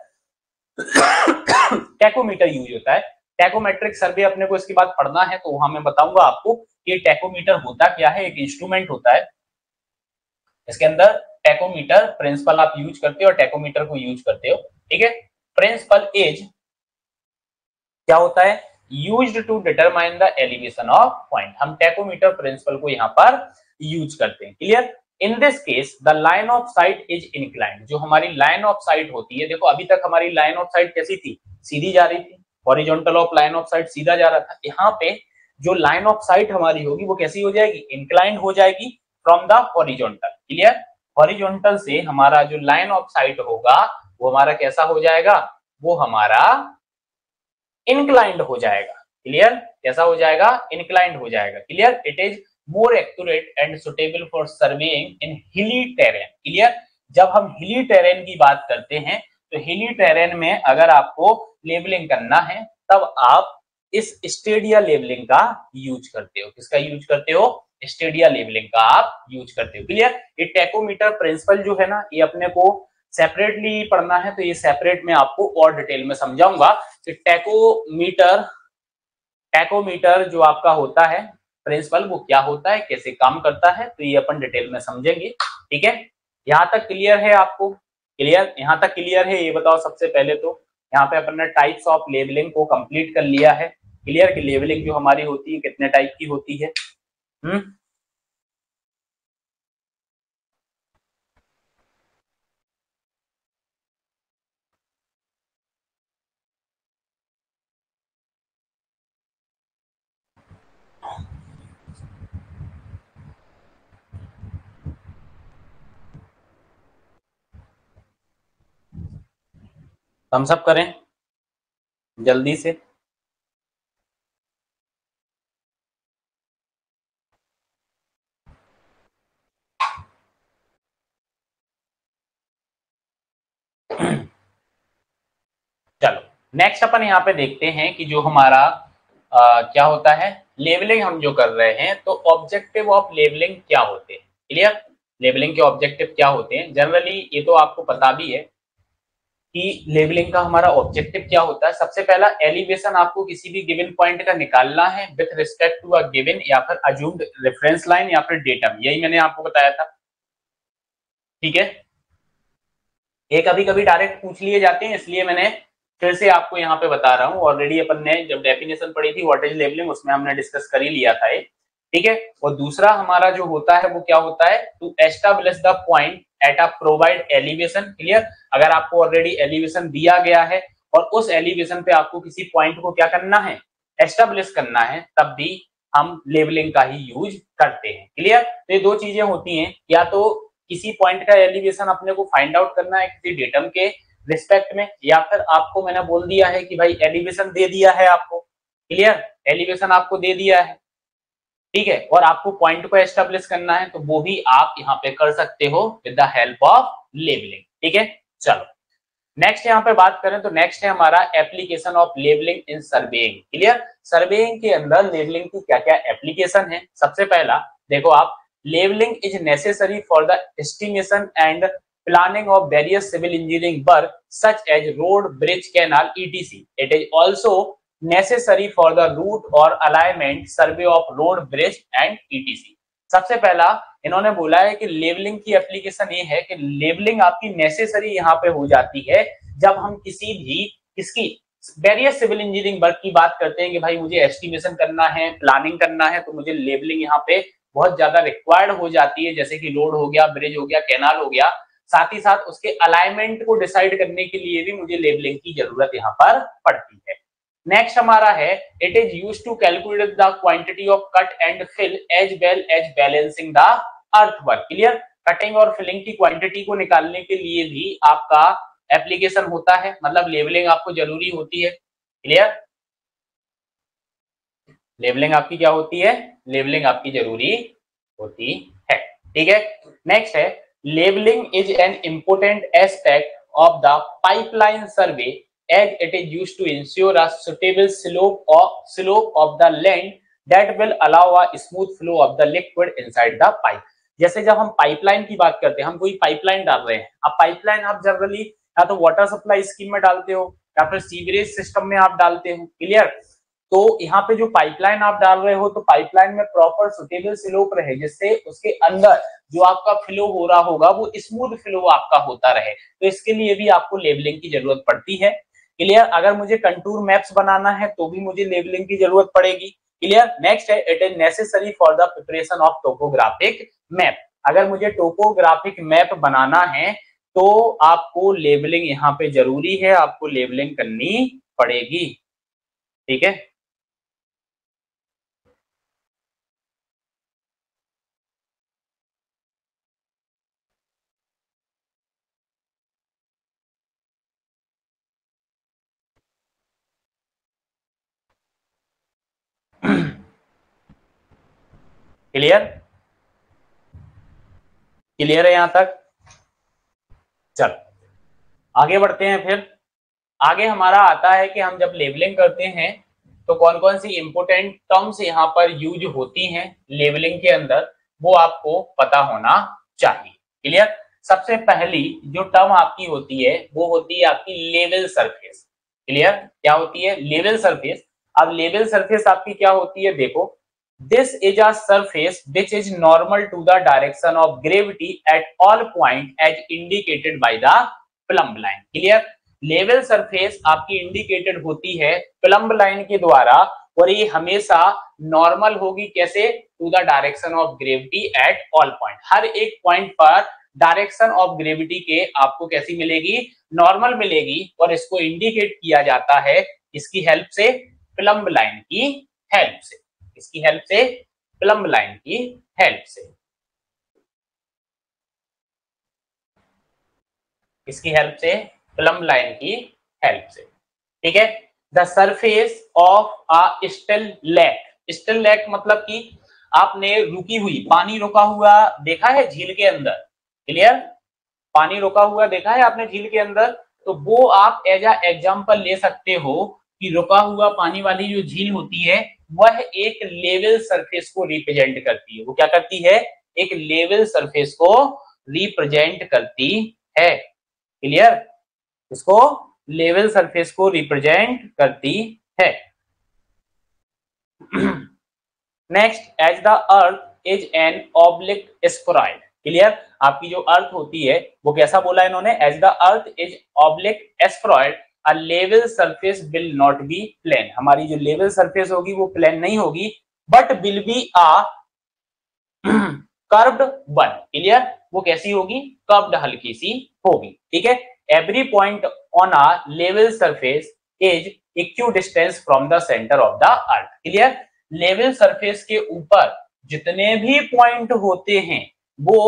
टैकोमीटर यूज होता है। टैकोमेट्रिक सर्वे अपने को इसके बाद पढ़ना है, तो वहां मैं बताऊंगा आपको कि टैकोमीटर होता क्या है। एक इंस्ट्रूमेंट होता है, इसके अंदर टैकोमीटर प्रिंसिपल आप यूज करते हो और टैकोमीटर को यूज करते हो। ठीक है। प्रिंसिपल इज क्या होता है, used to determine the elevation of point. हम टैकोमीटर प्रिंसिपल को यहाँ पर यूज करते हैं। Clear. In this case the line of sight is inclined. जो हमारी लाइन ऑफ साइट होती है, देखो अभी तक हमारी लाइन ऑफ साइट कैसी थी, सीधी जा रही थी, horizontal of line of sight सीधा जा रहा था। यहाँ पे जो लाइन ऑफ साइट हमारी होगी वो कैसी हो जाएगी, इंक्लाइंड हो जाएगी from the horizontal. Clear. Horizontal से हमारा जो लाइन ऑफ साइट होगा वो हमारा कैसा हो जाएगा, वो हमारा इंक्लाइंड हो जाएगा। क्लियर। कैसा हो जाएगा, इंक्लाइंड हो जाएगा। Clear. It is more accurate and suitable for surveying in hilly terrain. Clear. जब हम हिली टेरेन की बात करते हैं तो हिली टेरेन में अगर आपको लेबलिंग करना है तब आप इस स्टेडिया लेबलिंग का यूज करते हो। किसका यूज करते हो, स्टेडिया लेबलिंग का आप यूज करते हो। क्लियर। ये टैकोमीटर प्रिंसिपल जो है ना, ये अपने को सेपरेटली पढ़ना है, तो ये सेपरेट में आपको और डिटेल में समझाऊंगा कि टैकोमीटर जो आपका होता है प्रिंसिपल, वो क्या होता है, कैसे काम करता है, तो ये अपन डिटेल में समझेंगे। ठीक है। यहाँ तक क्लियर है आपको, क्लियर, यहाँ तक क्लियर है। ये बताओ सबसे पहले तो यहाँ पे अपन ने टाइप्स ऑफ लेबलिंग को कंप्लीट कर लिया है। क्लियर कि लेबलिंग जो हमारी होती है कितने टाइप की होती है। हम सब करें जल्दी से। चलो नेक्स्ट अपन यहाँ पे देखते हैं कि जो हमारा क्या होता है, लेबलिंग हम जो कर रहे हैं, तो ऑब्जेक्टिव ऑफ लेबलिंग क्या होते हैं। क्लियर। लेबलिंग के ऑब्जेक्टिव क्या होते हैं, जनरली ये तो आपको पता भी है कि लेबलिंग का हमारा ऑब्जेक्टिव क्या होता है। सबसे पहला, एलिवेशन आपको किसी भी गिवन पॉइंट का निकालना है with respect to a given या फिर अज्यूम्ड रेफरेंस लाइन या फिर डेटम, यही मैंने आपको बताया था। ठीक है। ये कभी कभी डायरेक्ट पूछ लिए जाते हैं, इसलिए मैंने फिर से आपको यहाँ पे बता रहा हूँ। ऑलरेडी अपन ने जब डेफिनेशन पढ़ी थी व्हाट इज लेबलिंग, उसमें हमने डिस्कस कर ही लिया था ये। ठीक है। और दूसरा हमारा जो होता है वो क्या होता है, to establish the point at a provide elevation. Clear. अगर आपको ऑलरेडी एलिवेशन दिया गया है और उस एलिवेशन पे आपको किसी पॉइंट को क्या करना है, एस्टैब्लिश करना है, तब भी हम लेबलिंग का ही यूज करते हैं। क्लियर। तो ये दो चीजें होती हैं, या तो किसी पॉइंट का एलिवेशन अपने को फाइंड आउट करना है किसी डेटम के रिस्पेक्ट में, या फिर आपको मैंने बोल दिया है कि भाई एलिवेशन दे दिया है आपको, क्लियर, एलिवेशन आपको दे दिया है, ठीक है, और आपको पॉइंट को एस्टेब्लिश करना है, तो वो भी आप यहाँ पे कर सकते हो with the help of levelling, ठीक है। चलो नेक्स्ट यहाँ पे बात करें तो नेक्स्ट है हमारा application of levelling in surveying, clear. Surveying के अंदर लेबलिंग की क्या क्या एप्लीकेशन है। सबसे पहला देखो आप, levelling is necessary for the estimation and planning of various civil engineering work such as road, bridge, canal, ETC. It is also necessary for the route और alignment survey of road, bridge and ETC. सबसे पहला इन्होंने बोला है कि labelling की application ये है कि लेबलिंग आपकी नेसेसरी यहाँ पे हो जाती है जब हम किसी भी किसकी वेरियस सिविल इंजीनियरिंग वर्क की बात करते हैं कि भाई मुझे एस्टिमेशन करना है, प्लानिंग करना है, तो मुझे लेबलिंग यहाँ पे बहुत ज्यादा रिक्वायर्ड हो जाती है, जैसे कि रोड हो गया, ब्रिज हो गया, कैनाल हो गया, साथ ही साथ उसके अलाइनमेंट को डिसाइड करने के लिए भी मुझे लेबलिंग की जरूरत यहाँ पर पड़ती है। नेक्स्ट हमारा है, it is used to calculate the quantity of cut and fill as well as balancing the earthwork, clear. Cutting और फिलिंग की क्वांटिटी को निकालने के लिए भी आपका एप्लीकेशन होता है, मतलब लेबलिंग आपको जरूरी होती है, क्लियर। लेबलिंग आपकी क्या होती है, लेबलिंग आपकी जरूरी होती है, ठीक है। नेक्स्ट है, levelling is an important aspect of the pipeline survey as it is used to ensure a suitable slope of the land that will allow a smooth flow of the liquid inside the pipe। जैसे जब हम pipeline की बात करते हैं, हम कोई pipeline डाल रहे हैं, अब पाइपलाइन आप जनरली या तो वाटर सप्लाई स्कीम में डालते हो या फिर सीवरेज सिस्टम में आप डालते हो, क्लियर। तो यहाँ पे जो पाइपलाइन आप डाल रहे हो तो पाइपलाइन में प्रॉपर सुटेबल स्लोप रहे, जिससे उसके अंदर जो आपका फ्लो हो रहा होगा वो स्मूथ फ्लो आपका होता रहे, तो इसके लिए भी आपको लेबलिंग की जरूरत पड़ती है, क्लियर। अगर मुझे कंटूर मैप्स बनाना है तो भी मुझे लेबलिंग की जरूरत पड़ेगी, क्लियर। नेक्स्ट है, it is necessary for the preparation of topographic map. अगर मुझे टोपोग्राफिक मैप बनाना है तो आपको लेबलिंग यहाँ पे जरूरी है, आपको लेबलिंग करनी पड़ेगी, ठीक है। क्लियर, क्लियर है यहां तक। चल आगे बढ़ते हैं। फिर आगे हमारा आता है कि हम जब लेबलिंग करते हैं तो कौन कौन सी इंपोर्टेंट टर्म्स यहाँ पर यूज होती हैं लेबलिंग के अंदर, वो आपको पता होना चाहिए, क्लियर। सबसे पहली जो टर्म आपकी होती है वो होती है आपकी लेवल सरफेस, क्लियर। क्या होती है, लेवल सरफेस। अब लेवल सरफेस आपकी क्या होती है, देखो, this is a surface which is normal to the direction of gravity at all point as indicated by the plumb line, clear। Level surface आपकी इंडिकेटेड होती है प्लम्ब लाइन के द्वारा, और ये हमेशा नॉर्मल होगी, कैसे, to the direction of gravity at all point. हर एक पॉइंट पर डायरेक्शन ऑफ ग्रेविटी के आपको कैसी मिलेगी, नॉर्मल मिलेगी, और इसको इंडिकेट किया जाता है इसकी हेल्प से, प्लम्ब लाइन की हेल्प से, इसकी हेल्प से, प्लम्ब लाइन की हेल्प से, इसकी हेल्प से, प्लम्ब लाइन की हेल्प से, ठीक है। The surface of a still lake. Still lake मतलब कि आपने रुकी हुई, पानी रुका हुआ देखा है झील के अंदर, क्लियर। पानी रुका हुआ देखा है आपने झील के अंदर, तो वो आप एज अ एग्जाम्पल ले सकते हो कि रुका हुआ पानी वाली जो झील होती है वह एक लेवल सरफेस को रिप्रेजेंट करती है। वो क्या करती है, एक लेवल सरफेस को रिप्रेजेंट करती है, क्लियर। इसको लेवल सरफेस को रिप्रेजेंट करती है। Next, as the earth is an oblique spheroid, clear. आपकी जो अर्थ होती है वो कैसा बोला इन्होंने, as the earth is oblique spheroid a level surface will not be plane। हमारी जो लेवल सरफेस होगी वो प्लेन नहीं होगी, but will be a curved one, clear. वो कैसी होगी, कर्व्ड हल्की सी होगी, ठीक है। Every point on a level surface is equidistance from the centre of the earth, clear. Level surface के ऊपर जितने भी पॉइंट होते हैं वो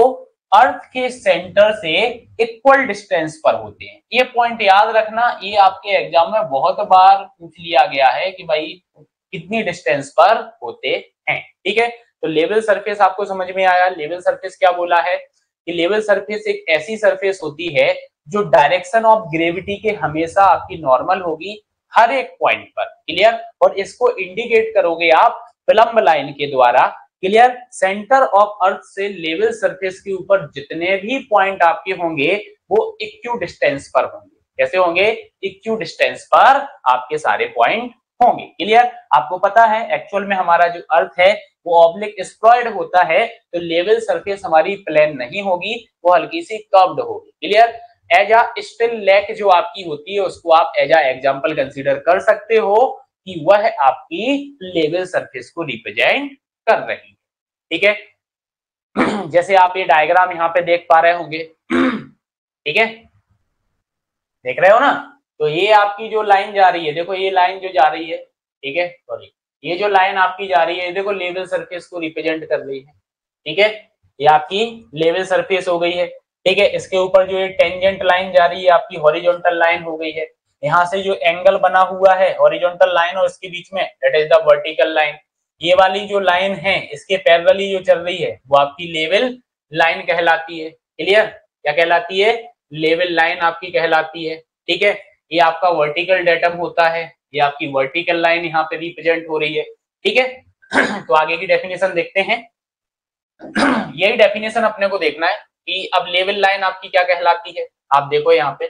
अर्थ के सेंटर से इक्वल डिस्टेंस पर होते हैं। ये पॉइंट याद रखना, ये आपके एग्जाम में बहुत बार पूछ लिया गया है कि भाई कितनी डिस्टेंस पर होते हैं। ठीक है, तो लेवल सरफेस आपको समझ में आया। लेवल सरफेस क्या बोला है कि लेवल सरफेस एक ऐसी सरफेस होती है जो डायरेक्शन ऑफ ग्रेविटी के हमेशा आपकी नॉर्मल होगी हर एक पॉइंट पर। क्लियर, और इसको इंडिकेट करोगे आप प्लम्ब लाइन के द्वारा। क्लियर, सेंटर ऑफ अर्थ से लेवल सरफेस के ऊपर जितने भी पॉइंट आपके होंगे वो इक्यू डिस्टेंस पर होंगे। कैसे होंगे? इक्यू डिस्टेंस पर आपके सारे पॉइंट होंगे। क्लियर, आपको पता है एक्चुअल में हमारा जो अर्थ है वो ऑब्लिक स्प्लॉइड होता है, तो लेवल सरफेस हमारी प्लेन नहीं होगी, वो हल्की सी कर्व्ड होगी। Clear, as a still lake जो आपकी होती है उसको आप एज अ एग्जांपल कंसीडर कर सकते हो कि वह आपकी लेवल सरफेस को रिप्रेजेंट कर रही है। ठीक है, जैसे आप ये डायग्राम यहाँ पे देख पा रहे होंगे। ठीक है, देख रहे हो ना? तो ये आपकी जो लाइन जा रही है, देखो ये लाइन जो जा रही है, ठीक है, सॉरी, ये जो लाइन आपकी जा रही है देखो लेवल सरफेस को रिप्रेजेंट कर रही है। ठीक है, ये आपकी लेवल सरफेस हो गई है। ठीक है, इसके ऊपर जो ये टेंजेंट लाइन जा रही है आपकी हॉरिजॉन्टल लाइन हो गई है। यहाँ से जो एंगल बना हुआ है हॉरिजॉन्टल लाइन और इसके बीच में, that is the vertical line. ये वाली जो लाइन है इसके पैरेलली जो चल रही है वो आपकी लेवल लाइन कहलाती है। क्लियर, क्या कहलाती है? लेवल लाइन आपकी कहलाती है। ठीक है, ये आपका वर्टिकल डेटम होता है, ये आपकी वर्टिकल लाइन यहाँ पे रिप्रेजेंट हो रही है। ठीक है, तो आगे की डेफिनेशन देखते हैं। यही डेफिनेशन अपने को देखना है कि अब लेवल लाइन आपकी क्या कहलाती है। आप देखो यहाँ पे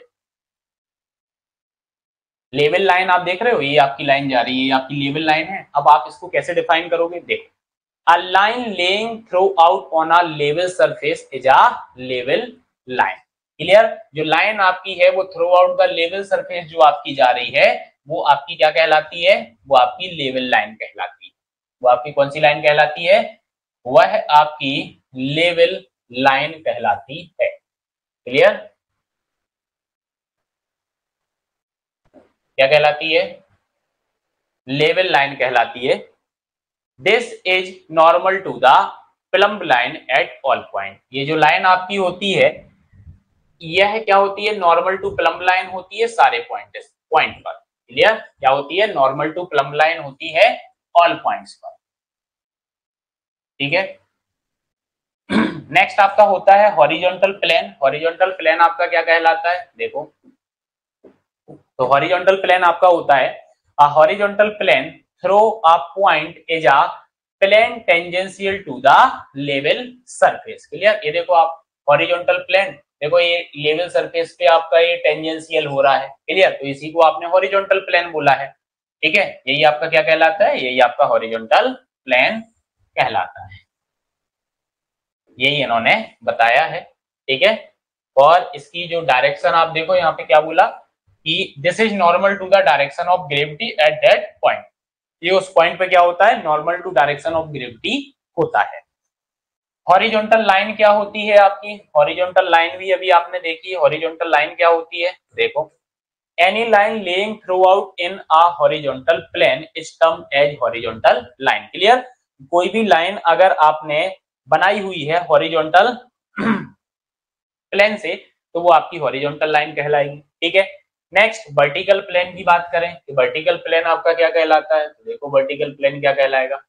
लेवल लाइन आप देख रहे हो, ये आपकी लाइन जा रही है, ये आपकी लेवल लाइन है। अब आप इसको कैसे डिफाइन करोगे? देखो, a line lying throughout on a level surface is a level line. Clear, जो लाइन आपकी है वो throughout the level surface जो आपकी जा रही है वो आपकी क्या कहलाती है? वो आपकी लेवल लाइन कहलाती है। वो आपकी कौन सी लाइन कहलाती है? वह आपकी लेवल लाइन कहलाती है। क्लियर, क्या कहलाती है? लेवल लाइन कहलाती है। This is normal to the plumb line at all point. ये जो लाइन आपकी होती है यह क्या होती है? नॉर्मल टू प्लम्ब लाइन होती है सारे पॉइंट पर। क्लियर, क्या होती है? नॉर्मल टू प्लम्ब लाइन होती है ऑल पॉइंट्स पर। ठीक है, नेक्स्ट आपका होता है हॉरिजॉन्टल प्लेन। हॉरिजॉन्टल प्लेन आपका क्या कहलाता है? देखो, तो हॉरिजॉन्टल प्लेन आपका होता है a horizontal plane through a point is a plane tangential to the level surface। Clear, ये देखो आप हॉरिजॉन्टल प्लेन, देखो ये लेवल सरफेस पे आपका ये टेंजेंशियल हो रहा है। क्लियर, तो इसी को आपने हॉरिजॉन्टल प्लेन बोला है। ठीक है, यही आपका क्या कहलाता है? यही आपका हॉरिजॉन्टल प्लेन कहलाता है। यही इन्होंने बताया है। ठीक है, और इसकी जो डायरेक्शन आप देखो यहाँ पे क्या बोला कि this is normal to the direction of gravity at that point. ये उस पॉइंट पे क्या होता है? Normal to direction of gravity होता है। हॉरिजॉन्टल लाइन क्या होती है आपकी? हॉरिजॉन्टल लाइन भी अभी आपने देखी है। हॉरिजॉन्टल लाइन क्या होती है? देखो, any line lying throughout in a horizontal plane is termed as horizontal line. Clear, कोई भी लाइन अगर आपने बनाई हुई है हॉरिजॉन्टल प्लेन से तो वो आपकी हॉरिजॉन्टल लाइन कहलाएगी। ठीक है, नेक्स्ट वर्टिकल प्लेन की बात करें कि वर्टिकल प्लेन आपका क्या कहलाता है? तो देखो वर्टिकल प्लेन क्या कहलाएगा?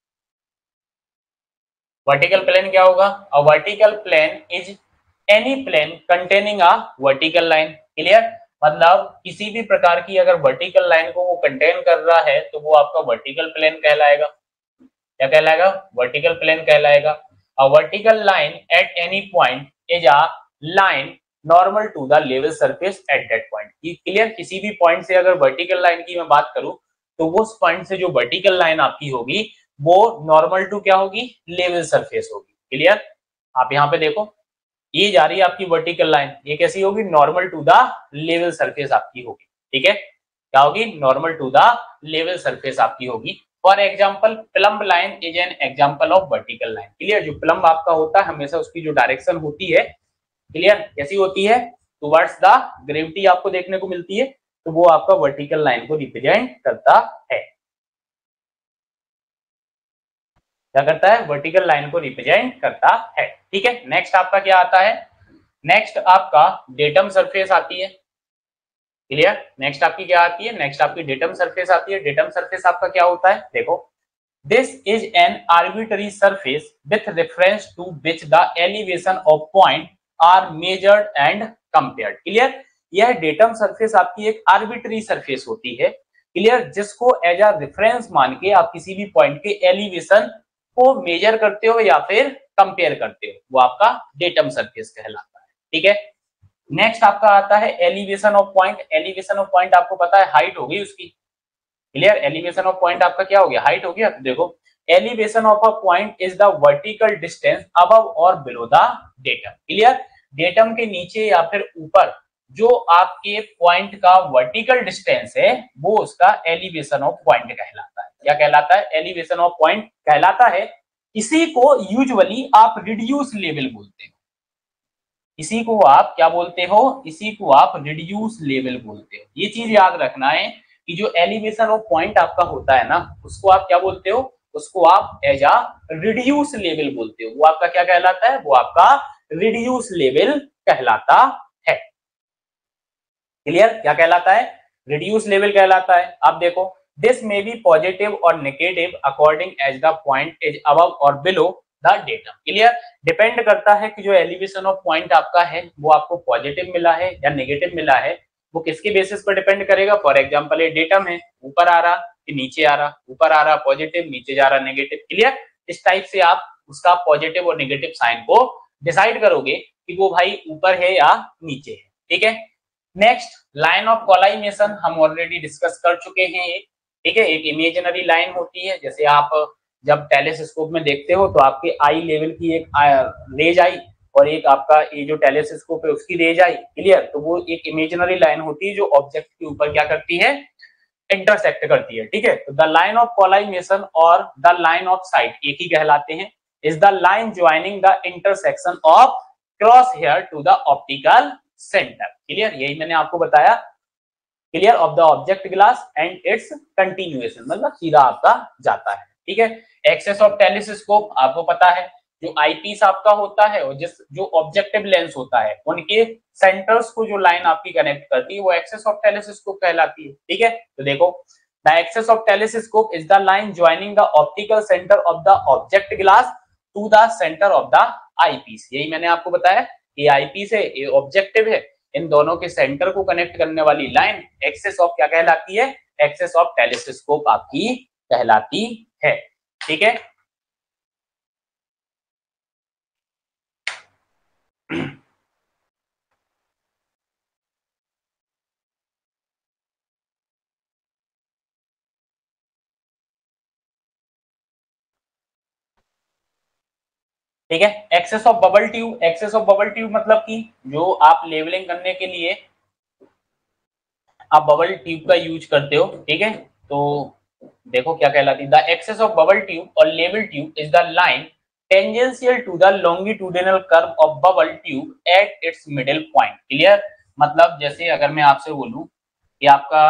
वर्टिकल प्लेन क्या होगा? A vertical plane is any plane containing a vertical line. Clear, मतलब किसी भी प्रकार की अगर वर्टिकल लाइन को वो कंटेन कर रहा है तो वो आपका वर्टिकल प्लेन कहलाएगा। क्या कहलाएगा? वर्टिकल प्लेन कहलाएगा। A vertical line at any point is a line normal to the level surface at that point. Clear, किसी भी पॉइंट से अगर वर्टिकल लाइन की मैं बात करूं तो उस पॉइंट से जो वर्टिकल लाइन आपकी होगी वो नॉर्मल टू क्या होगी? लेवल सरफेस होगी। क्लियर, आप यहाँ पे देखो ये जा रही है आपकी वर्टिकल लाइन, ये कैसी होगी? Normal to the level surface आपकी होगी। ठीक है, क्या होगी? Normal to the level surface आपकी होगी। For example plumb line is an example of vertical line. Clear, जो प्लम्ब आपका होता है हमेशा उसकी जो डायरेक्शन होती है, क्लियर, कैसी होती है? टुवर्ड्स द ग्रेविटी आपको देखने को मिलती है, तो वो आपका वर्टिकल लाइन को रिप्रेजेंट करता है। क्या करता है, वर्टिकल लाइन को रिप्रेजेंट करता है। ठीक है, नेक्स्ट आपका क्या आता है, नेक्स्ट आपका डेटम सरफेस आती है। क्लियर, नेक्स्ट आपकी क्या आती है, नेक्स्ट आपकी डेटम सरफेस आती है। डेटम सरफेस आपका क्या होता है, देखो, this is an arbitrary surface with reference to which the elevation of point are measured and compared. Clear, यह डेटम सरफेस आपकी एक आर्बिट्ररी सरफेस होती है। क्लियर, जिसको एज अ रेफरेंस मान के आप किसी भी पॉइंट के एलिवेशन को मेजर करते हो या फिर कंपेयर करते हो, वो आपका डेटम सरफेस कहलाता है। ठीक है, नेक्स्ट आपका आता है elevation of point. Elevation of point आपको पता है हाइट होगी उसकी। क्लियर, एलिवेशन ऑफ पॉइंट आपका क्या हो गया, हाइट हो गया। तो देखो, elevation of a point is the vertical distance above और below the datum. Clear, datum के नीचे या फिर ऊपर जो आपके पॉइंट का वर्टिकल डिस्टेंस है वो उसका एलिवेशन ऑफ पॉइंट कहलाता है। क्या कहलाता है, एलिवेशन ऑफ पॉइंट कहलाता है। इसी को यूजुअली आप रिड्यूस लेवल बोलते हो। इसी को आप क्या बोलते हो, इसी को आप रिड्यूस लेवल बोलते हो। ये चीज याद रखना है कि जो एलिवेशन ऑफ पॉइंट आपका होता है ना, उसको आप क्या बोलते हो, उसको आप एज आ रिड्यूस लेवल बोलते हो। वो आपका क्या कहलाता है, वो आपका रिड्यूस लेवल कहलाता है। क्लियर, क्या कहलाता है, रिड्यूस लेवल कहलाता है। आप देखो, दिस मे बी पॉजिटिव और negative according as the point is above और below the datum. Clear, depend करता है कि जो एलिवेशन ऑफ पॉइंट आपका है वो आपको पॉजिटिव मिला है या नेगेटिव मिला है, वो किसके बेसिस पर डिपेंड करेगा। फॉर एग्जांपल, ये डेटम है, ऊपर आ रहा कि नीचे आ रहा, ऊपर आ रहा पॉजिटिव, नीचे जा रहा नेगेटिव। क्लियर, इस टाइप से आप उसका पॉजिटिव और नेगेटिव साइन को डिसाइड करोगे कि वो भाई ऊपर है या नीचे है। ठीक है, नेक्स्ट लाइन ऑफ कोलाइमेशन हम ऑलरेडी डिस्कस कर चुके हैं। ठीक है, एक इमेजिनरी लाइन होती है, जैसे आप जब टेलीस्कोप में देखते हो तो आपके आई लेवल की एक रेज आई और एक आपका ये जो टेलीस्कोप है उसकी रेज आई। क्लियर, तो वो एक इमेजिनरी लाइन होती है जो ऑब्जेक्ट के ऊपर क्या करती है, इंटरसेक्ट करती है। ठीक है, तो द लाइन ऑफ कोलाइमेशन और द लाइन ऑफ साइट एक ही कहलाते हैं। Is the line joining the intersection of cross hair to the optical centre. Clear, यही मैंने आपको बताया। Clear, of the object glass and its continuation, मतलब सीधा आपका जाता है। ठीक है, एक्सेस ऑफ टेलीस्कोप आपको पता है, जो आईपीस आपका होता है और जिस जो ऑब्जेक्टिव लेंस होता है उनके सेंटर्स को जो लाइन आपकी कनेक्ट करती है वो एक्सेस ऑफ टेलीस्कोप कहलाती है। ठीक है, तो देखो, the axis of telescope is the line joining the optical centre of the object glass to the centre of the eyepiece. यही मैंने आपको बताया, ये आईपीस है, ये ऑब्जेक्टिव है, इन दोनों के सेंटर को कनेक्ट करने वाली लाइन एक्सेस ऑफ क्या कहलाती है, एक्सेस ऑफ टेलीस्कोप आपकी कहलाती है। ठीक है, ठीक है, axis of bubble tube. Axis of bubble tube मतलब कि जो आप लेवलिंग करने के लिए आप बबल ट्यूब का यूज करते हो। ठीक है, तो देखो क्या कहलाती है, the axis of bubble tube और level tube is the line tangential to the longitudinal curve of bubble tube at its middle point. Clear, मतलब जैसे अगर मैं आपसे बोलूं कि आपका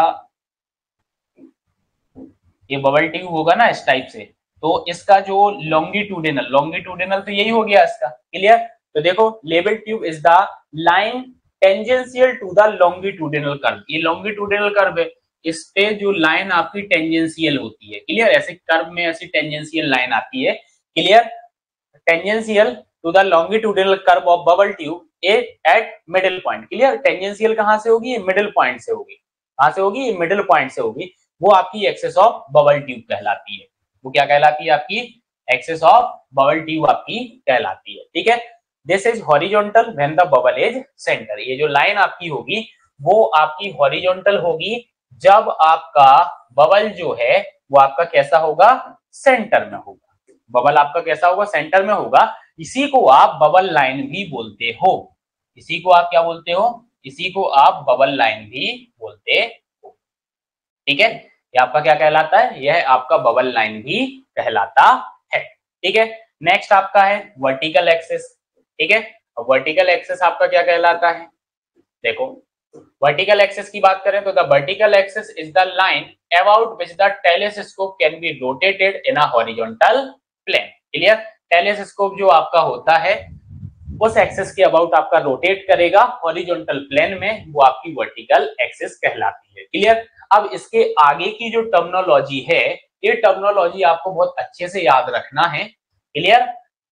ये बबल ट्यूब होगा ना इस टाइप से, तो इसका जो लॉन्गिट्यूडिनल, लॉन्गिट्यूडिनल तो यही हो गया इसका। क्लियर, तो देखो, level tube is the line tangential to the longitudinal curve. ये लॉन्गिट्यूडिनल कर्व है, इस पे जो लाइन आपकी टेंजेंशियल होती है। क्लियर, ऐसे कर्व में ऐसी टेंजेंशियल लाइन आती है। Clear, tangential to the longitudinal curve of bubble tube at middle point. Clear, tangential कहां से होगी, मिडिल पॉइंट से होगी। कहां से होगी, मिडिल पॉइंट से होगी। वो आपकी एक्सेस ऑफ बबल ट्यूब कहलाती है। वो क्या कहलाती है, आपकी एक्सेस ऑफ बबल ट्यूब आपकी कहलाती है। ठीक है, this is horizontal when the bubble is centre. ये जो लाइन आपकी होगी वो आपकी हॉरिजॉन्टल होगी जब आपका बबल जो है वो आपका कैसा होगा, सेंटर में होगा। बबल आपका कैसा होगा, सेंटर में होगा। इसी को आप बबल लाइन भी बोलते हो। इसी को आप क्या बोलते हो, इसी को आप बबल लाइन भी बोलते हो। ठीक है, ये आपका क्या कहलाता है, यह आपका बबल लाइन भी कहलाता है। ठीक है, नेक्स्ट आपका है वर्टिकल एक्सेस। ठीक है, वर्टिकल एक्सेस आपका क्या कहलाता है, देखो, वर्टिकल एक्सेस की बात करें तो the vertical axis is the line about which the telescope can be rotated in a horizontal plane. Clear? Telescope जो आपका होता है उस एक्सिस के अबाउट आपका रोटेट करेगा हॉरिजॉन्टल प्लेन में, वो आपकी वर्टिकल एक्सिस कहलाती है। क्लियर? अब इसके आगे की जो टर्मिनोलॉजी है, ये टर्मिनोलॉजी आपको बहुत अच्छे से याद रखना है। क्लियर?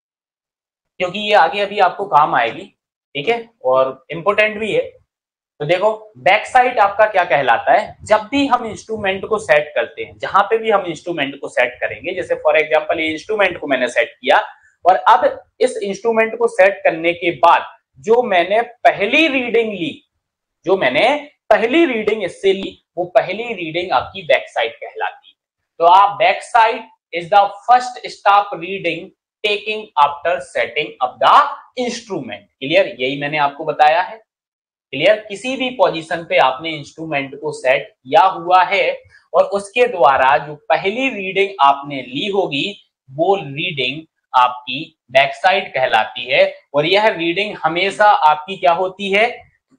क्योंकि ये आगे अभी आपको काम आएगी, ठीक है, और इंपोर्टेंट भी है। तो देखो बैक साइड आपका क्या कहलाता है, जब भी हम इंस्ट्रूमेंट को सेट करते हैं, जहां पे भी हम इंस्ट्रूमेंट को सेट करेंगे, जैसे फॉर एग्जांपल ये इंस्ट्रूमेंट को मैंने सेट किया और अब इस इंस्ट्रूमेंट को सेट करने के बाद जो मैंने पहली रीडिंग ली, जो मैंने पहली रीडिंग इससे ली, वो पहली रीडिंग आपकी बैक साइड कहलाती है। तो आप backsight is the first stop reading taking after setting up the instrument. Clear? यही मैंने आपको बताया है। क्लियर? किसी भी पोजीशन पे आपने इंस्ट्रूमेंट को सेट किया हुआ है और उसके द्वारा जो पहली रीडिंग आपने ली होगी वो रीडिंग आपकी बैक साइड कहलाती है। और यह रीडिंग हमेशा आपकी क्या होती है,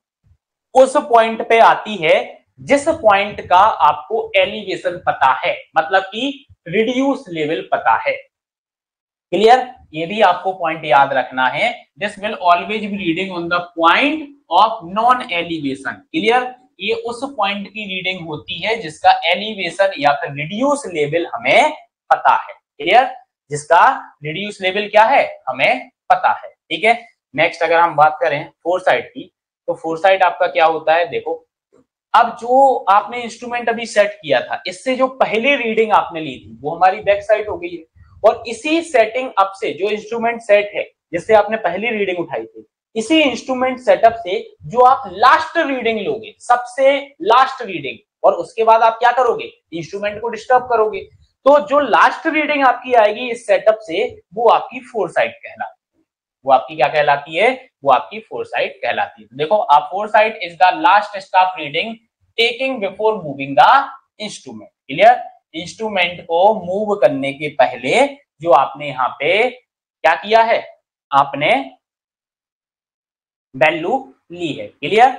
उस पॉइंट पे आती है जिस पॉइंट का आपको एलिवेशन पता है, मतलब कि रिड्यूस लेवल पता है। क्लियर? ये भी आपको पॉइंट याद रखना है, this will always be reading on the point of non elevation. Clear? ये उस पॉइंट की रीडिंग होती है जिसका एलिवेशन या फिर रिड्यूस लेवल हमें पता है। क्लियर? जिसका रिड्यूस लेवल क्या है हमें पता है। ठीक है, नेक्स्ट अगर हम बात करें फोरसाइट की, तो फोरसाइट आपका क्या होता है, देखो अब जो आपने इंस्ट्रूमेंट अभी सेट किया था, इससे जो पहली रीडिंग आपने ली थी वो हमारी बैक साइड हो गई है, और इसी सेटिंग अप से जो इंस्ट्रूमेंट सेट है जिससे आपने पहली रीडिंग उठाई थी, इसी इंस्ट्रूमेंट सेटअप से जो आप लास्ट रीडिंग लोगे, सबसे लास्ट रीडिंग, और उसके बाद आप क्या करोगे, इंस्ट्रूमेंट को डिस्टर्ब करोगे, तो जो लास्ट रीडिंग आपकी आएगी इस सेटअप से वो आपकी फोरसाइट कहलाती है। वो आपकी क्या कहलाती है, वो आपकी फोरसाइट कहलाती है। देखो आप foresight is the last stop reading taking before moving the instrument. Clear? Instrument को मूव करने के पहले जो आपने यहाँ पे क्या किया है, आपने वैल्यू ली है। क्लियर?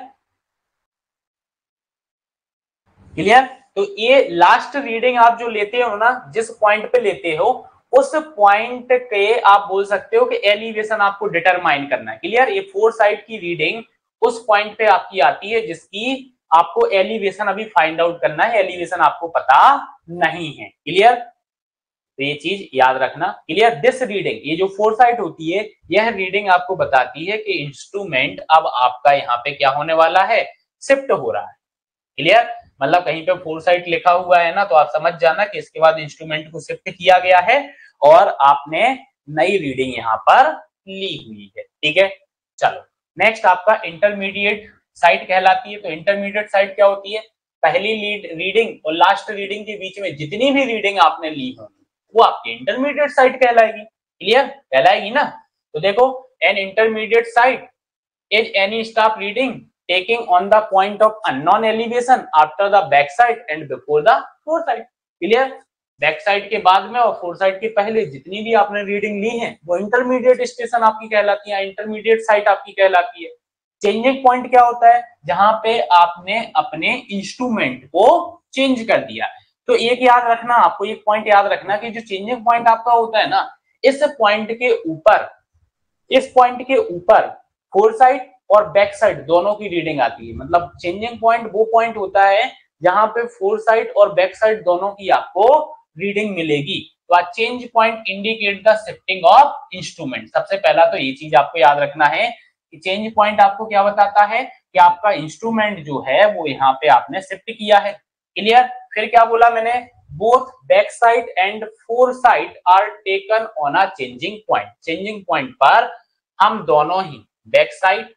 क्लियर? तो ये लास्ट रीडिंग आप जो लेते हो ना, जिस पॉइंट पे लेते हो उस पॉइंट के आप बोल सकते हो कि एलिवेशन आपको डिटरमाइन करना है। क्लियर? ये फोरसाइट की रीडिंग उस पॉइंट पे आपकी आती है जिसकी आपको एलिवेशन अभी फाइंड आउट करना है, एलिवेशन आपको पता नहीं है। क्लियर? तो ये चीज याद रखना। क्लियर? दिस रीडिंग, ये जो फोरसाइट होती है, यह रीडिंग आपको बताती है कि इंस्ट्रूमेंट अब आपका यहाँ पे क्या होने वाला है, शिफ्ट हो रहा है। क्लियर? मतलब कहीं पे फोरसाइट लिखा हुआ है ना, तो आप समझ जाना कि इसके बाद इंस्ट्रूमेंट को शिफ्ट किया गया है और आपने नई रीडिंग यहाँ पर ली हुई है। ठीक है, चलो नेक्स्ट आपका इंटरमीडिएट साइट कहलाती है। तो इंटरमीडिएट साइट क्या होती है, पहली रीडिंग और लास्ट रीडिंग के बीच में जितनी भी रीडिंग आपने ली होगी वो आपकी इंटरमीडिएट साइट कहलाएगी। क्लियर? कहलाएगी ना? तो देखो an intermediate sight is any stop reading taking on the point of unknown elevation after the back side and before the foresight. Clear? Backsight के बाद में और फोरसाइट के पहले जितनी भी आपने रीडिंग ली है वो इंटरमीडिएट स्टेशन आपकी कहलाती है, इंटरमीडिएट साइट आपकी कहलाती है। चेंजिंग पॉइंट क्या होता है, जहां पे आपने अपने इंस्ट्रूमेंट को चेंज कर दिया। तो एक याद रखना, आपको एक पॉइंट याद रखना कि जो चेंजिंग पॉइंट आपका होता है ना, इस पॉइंट के ऊपर, इस पॉइंट के ऊपर फोरसाइट और बैक साइड दोनों की रीडिंग आती है। मतलब चेंजिंग पॉइंट वो पॉइंट होता है जहां पे फोरसाइट और बैक साइड दोनों की आपको रीडिंग मिलेगी। तो a change point indicate the shifting of instrument. सबसे पहला तो ये चीज आपको याद रखना है कि चेंज पॉइंट आपको क्या बताता है कि आपका इंस्ट्रूमेंट जो है वो यहाँ पे आपने शिफ्ट किया है। क्लियर? फिर क्या बोला मैंने, both backsight and foresight are taken on a changing point. Changing point पर हम दोनों ही बैक साइड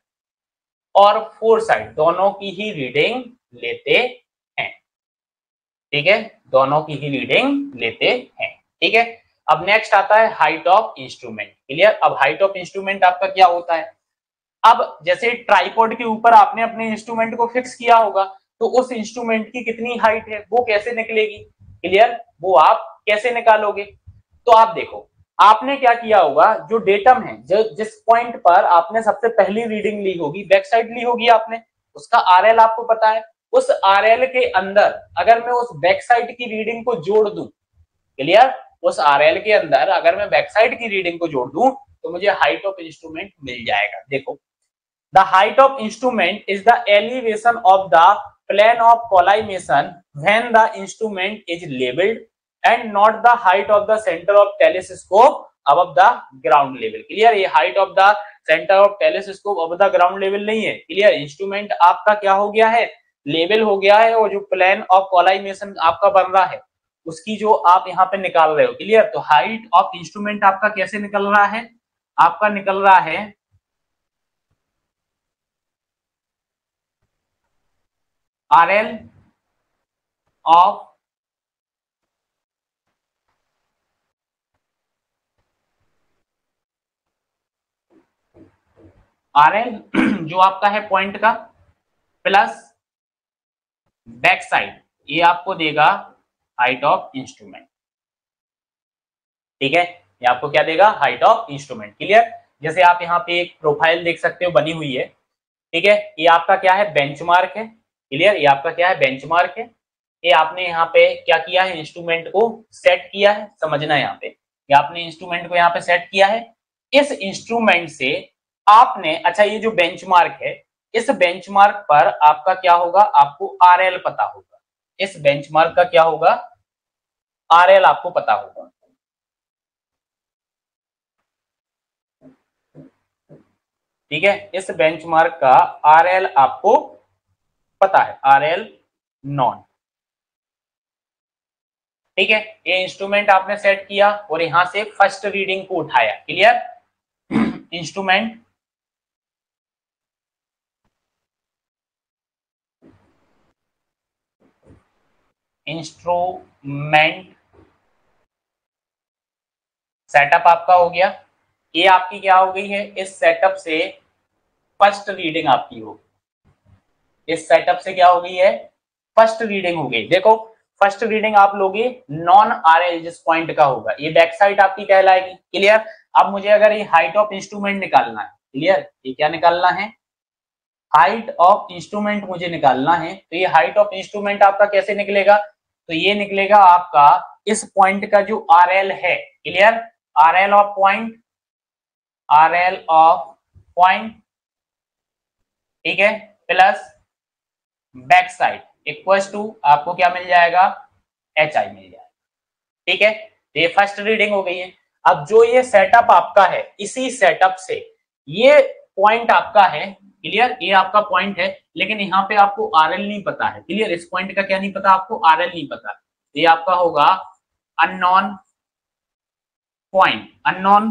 और फोरसाइट दोनों की ही रीडिंग लेते हैं। ठीक है, दोनों की ही रीडिंग लेते हैं। ठीक है, अब नेक्स्ट आता है हाइट ऑफ इंस्ट्रूमेंट। क्लियर? अब हाइट ऑफ इंस्ट्रूमेंट आपका क्या होता है, अब जैसे ट्राइपॉड के ऊपर आपने अपने इंस्ट्रूमेंट को फिक्स किया होगा तो उस इंस्ट्रूमेंट की कितनी हाइट है वो कैसे निकलेगी। क्लियर? वो आप कैसे निकालोगे, तो आप देखो आपने क्या किया होगा, जो डेटम है, जो जिस पॉइंट पर आपने सबसे पहली रीडिंग ली होगी, बैक साइड ली होगी आपने, उसका आरएल आपको पता है। उस आरएल के अंदर अगर मैं उस बैक साइड की रीडिंग को जोड़ दूं, क्लियर, उस RL के अंदर अगर मैं बैक साइड की रीडिंग को जोड़ दूं तो मुझे हाइट ऑफ इंस्ट्रूमेंट मिल जाएगा। देखो, the height of instrument is the elevation of the plane of collimation when the instrument is levelled and not the height of the centre of telescope above the ground level. Clear, ये height of the centre of telescope above the ground level नहीं है। Clear, instrument आपका क्या हो गया है, level हो गया है, और जो प्लेन ऑफ कोलाइमेशन आपका बन रहा है उसकी जो आप यहाँ पे निकाल रहे हो। क्लियर, तो हाइट ऑफ इंस्ट्रूमेंट आपका कैसे निकल रहा है, आपका निकल रहा है RL ऑफ RL जो आपका है पॉइंट का प्लस बैक साइड, ये आपको देगा हाइट ऑफ इंस्ट्रूमेंट। ठीक है, ये आपको क्या देगा, हाइट ऑफ इंस्ट्रूमेंट। क्लियर, जैसे आप यहाँ पे एक प्रोफाइल देख सकते हो बनी हुई है। ठीक है, ये आपका क्या है, बेंचमार्क है। क्लियर, ये आपका क्या है, बेंचमार्क है। ये आपने यहाँ पे क्या किया है, इंस्ट्रूमेंट को सेट किया है। समझना यहाँ पे, ये आपने इंस्ट्रूमेंट को यहाँ पे सेट किया है। इस इंस्ट्रूमेंट से आपने, अच्छा ये जो बेंचमार्क है, इस बेंचमार्क पर आपका क्या होगा, आपको RL पता होगा। इस बेंचमार्क का क्या होगा, RL आपको पता होगा। ठीक है, इस बेंचमार्क का RL आपको पता है, RL नॉन। ठीक है, ये इंस्ट्रूमेंट आपने सेट किया और यहां से फर्स्ट रीडिंग को उठाया। क्लियर, इंस्ट्रूमेंट सेटअप आपका हो गया। ये आपकी क्या हो गई है, इस सेटअप से फर्स्ट रीडिंग आपकी हो, इस सेटअप से क्या हो गई है, फर्स्ट रीडिंग हो गई। देखो, फर्स्ट रीडिंग आप लोगे नॉन RL जिस पॉइंट का होगा, ये बैक साइड आपकी कहलाएगी। क्लियर, अब मुझे अगर ये हाइट ऑफ इंस्ट्रूमेंट निकालना है, क्लियर, ये क्या निकालना है, हाइट ऑफ इंस्ट्रूमेंट मुझे निकालना है। तो ये हाइट ऑफ इंस्ट्रूमेंट आपका कैसे निकलेगा, तो ये निकलेगा आपका इस पॉइंट का जो RL है। Clear, RL of point, RL of point, ठीक है, plus backsight equals to आपको क्या मिल जाएगा, HI मिल जाएगा। ठीक है, ये फर्स्ट रीडिंग हो गई है। अब जो ये सेटअप आपका है, इसी सेटअप से ये पॉइंट आपका है। क्लियर, ये आपका पॉइंट है, लेकिन यहाँ पे आपको RL नहीं पता है। क्लियर, इस पॉइंट का क्या नहीं पता आपको, RL नहीं पता। ये आपका होगा अननोन पॉइंट, अननोन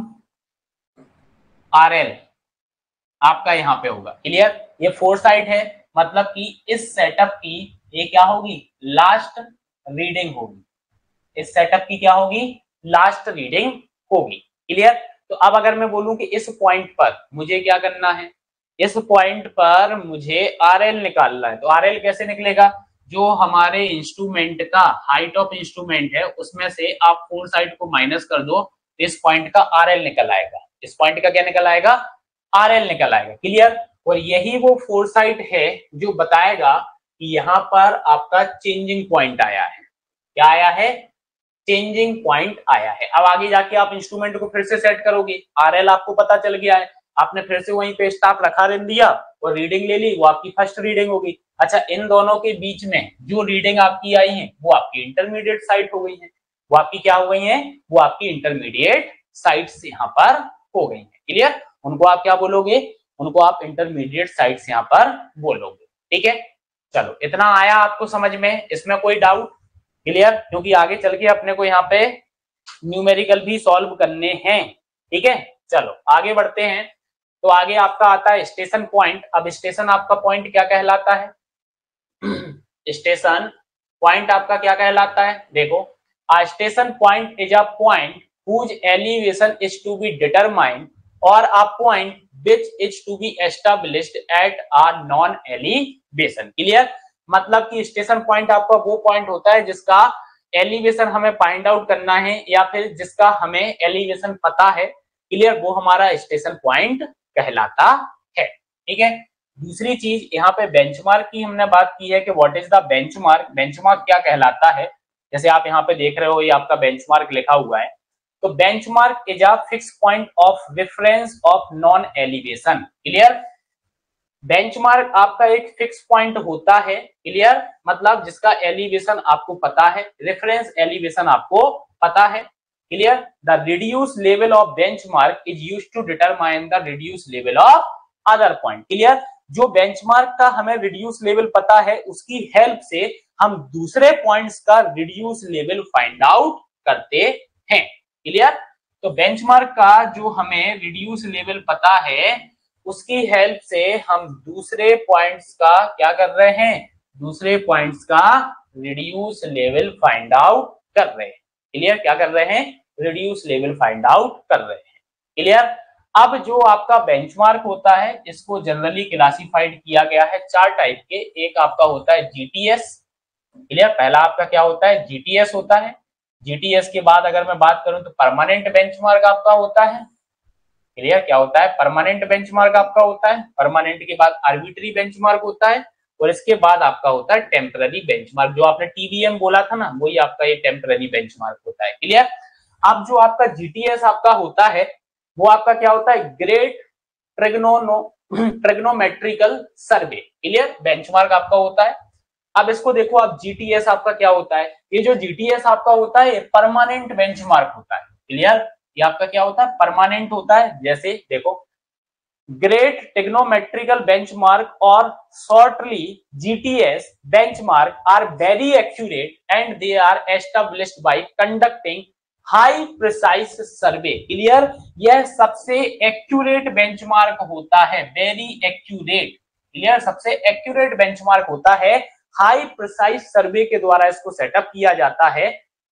RL आपका यहाँ पे होगा। क्लियर, ये फोर साइड है, मतलब कि इस सेटअप की ये क्या होगी, लास्ट रीडिंग होगी। इस सेटअप की क्या होगी, लास्ट रीडिंग होगी। क्लियर, तो अब अगर मैं बोलूं कि इस पॉइंट पर मुझे क्या करना है, इस पॉइंट पर मुझे RL निकालना है, तो RL कैसे निकलेगा, जो हमारे इंस्ट्रूमेंट का हाइट ऑफ इंस्ट्रूमेंट है उसमें से आप फोर साइड को माइनस कर दो, तो इस पॉइंट का RL निकल आएगा। इस पॉइंट का क्या निकल आएगा, RL निकल आएगा। क्लियर, और यही वो फोर साइड है जो बताएगा कि यहाँ पर आपका चेंजिंग पॉइंट आया है। क्या आया है, चेंजिंग पॉइंट आया है। अब आगे जाके आप इंस्ट्रूमेंट को फिर से सेट करोगे, RL आपको पता चल गया है, आपने फिर से वहीं पे स्टॉप रखा रहने दिया और रीडिंग ले ली, वो आपकी फर्स्ट रीडिंग होगी। अच्छा, इन दोनों के बीच में जो रीडिंग आपकी आई है वो आपकी इंटरमीडिएट साइट हो गई है। वो आपकी क्या हो गई है, वो आपकी इंटरमीडिएट साइट्स यहाँ पर हो गई है। क्लियर, उनको आप क्या बोलोगे, उनको आप इंटरमीडिएट साइट्स यहाँ पर बोलोगे। ठीक है, चलो इतना आया आपको समझ में, इसमें कोई डाउट। क्लियर, क्योंकि आगे चल के अपने को यहाँ पे न्यूमेरिकल भी सॉल्व करने हैं। ठीक है, चलो आगे बढ़ते हैं। तो आगे आपका आता है स्टेशन पॉइंट। अब स्टेशन आपका पॉइंट क्या कहलाता है, स्टेशन पॉइंट आपका क्या कहलाता है, देखो, a station point is a point whose elevation is to be determined or a point which is to be established at a non elevation। Clear, मतलब कि स्टेशन पॉइंट आपका वो पॉइंट होता है जिसका एलिवेशन हमें फाइंड आउट करना है या फिर जिसका हमें एलिवेशन पता है। क्लियर, वो हमारा स्टेशन पॉइंट कहलाता है। ठीक है, दूसरी चीज यहाँ पे बेंचमार्क की हमने बात की है कि what is the benchmark. Benchmark क्या कहलाता है, जैसे आप यहाँ पे देख रहे हो ये आपका बेंचमार्क लिखा हुआ है, तो benchmark is a fix point of reference of non elevation. Clear, benchmark आपका एक फिक्स पॉइंट होता है, क्लियर, मतलब जिसका एलिवेशन आपको पता है, रेफरेंस एलिवेशन आपको पता है, clear. The reduce level of benchmark is used to determine the reduce level of other point. Clear, जो बेंचमार्क का हमें रिड्यूस लेवल पता है उसकी हेल्प से हम दूसरे पॉइंट्स का रिड्यूस लेवल फाइंड आउट करते हैं। क्लियर, तो बेंचमार्क का जो हमें रिड्यूस लेवल पता है उसकी हेल्प से हम दूसरे पॉइंट्स का क्या कर रहे हैं, दूसरे पॉइंट्स का रिड्यूस लेवल फाइंड आउट कर रहे हैं। क्लियर, क्या कर रहे हैं, रिड्यूस लेवल फाइंड आउट कर रहे हैं। क्लियर, अब जो आपका बेंचमार्क होता है इसको जनरली क्लासिफाइड किया गया है चार टाइप के। एक आपका होता है जीटीएस। क्लियर, पहला आपका क्या होता है, जीटीएस होता है। जीटीएस के बाद अगर मैं बात करूं तो परमानेंट बेंचमार्क आपका होता है। क्लियर, क्या होता है, परमानेंट बेंचमार्क आपका होता है। परमानेंट के बाद आर्बिट्री बेंचमार्क होता है और इसके बाद आपका होता है टेम्पररी बेंचमार्क। जो आपने टीबीएम बोला था ना, वही आपका ये टेम्पररी बेंचमार्क होता है। क्लियर, अब जो आपका जीटीएस आपका होता है वो आपका क्या होता है, great trigonometrical survey. Clear, benchmark आपका होता है। अब इसको देखो आप, जीटीएस आपका क्या होता है, ये जो जीटीएस आपका होता है परमानेंट बेंचमार्क होता है। क्लियर, ये आपका क्या होता है, परमानेंट होता है। जैसे देखो, ग्रेट ट्रिग्नोमेट्रिकल बेंचमार्क और shortly GTS benchmark are very accurate and they are established by conducting high precise survey. Clear, यह सबसे एक्यूरेट बेंचमार्क होता है, वेरी एक्यूरेट। क्लियर, सबसे एक्यूरेट बेंचमार्क होता है, हाई प्रिसाइज सर्वे के द्वारा इसको सेटअप किया जाता है।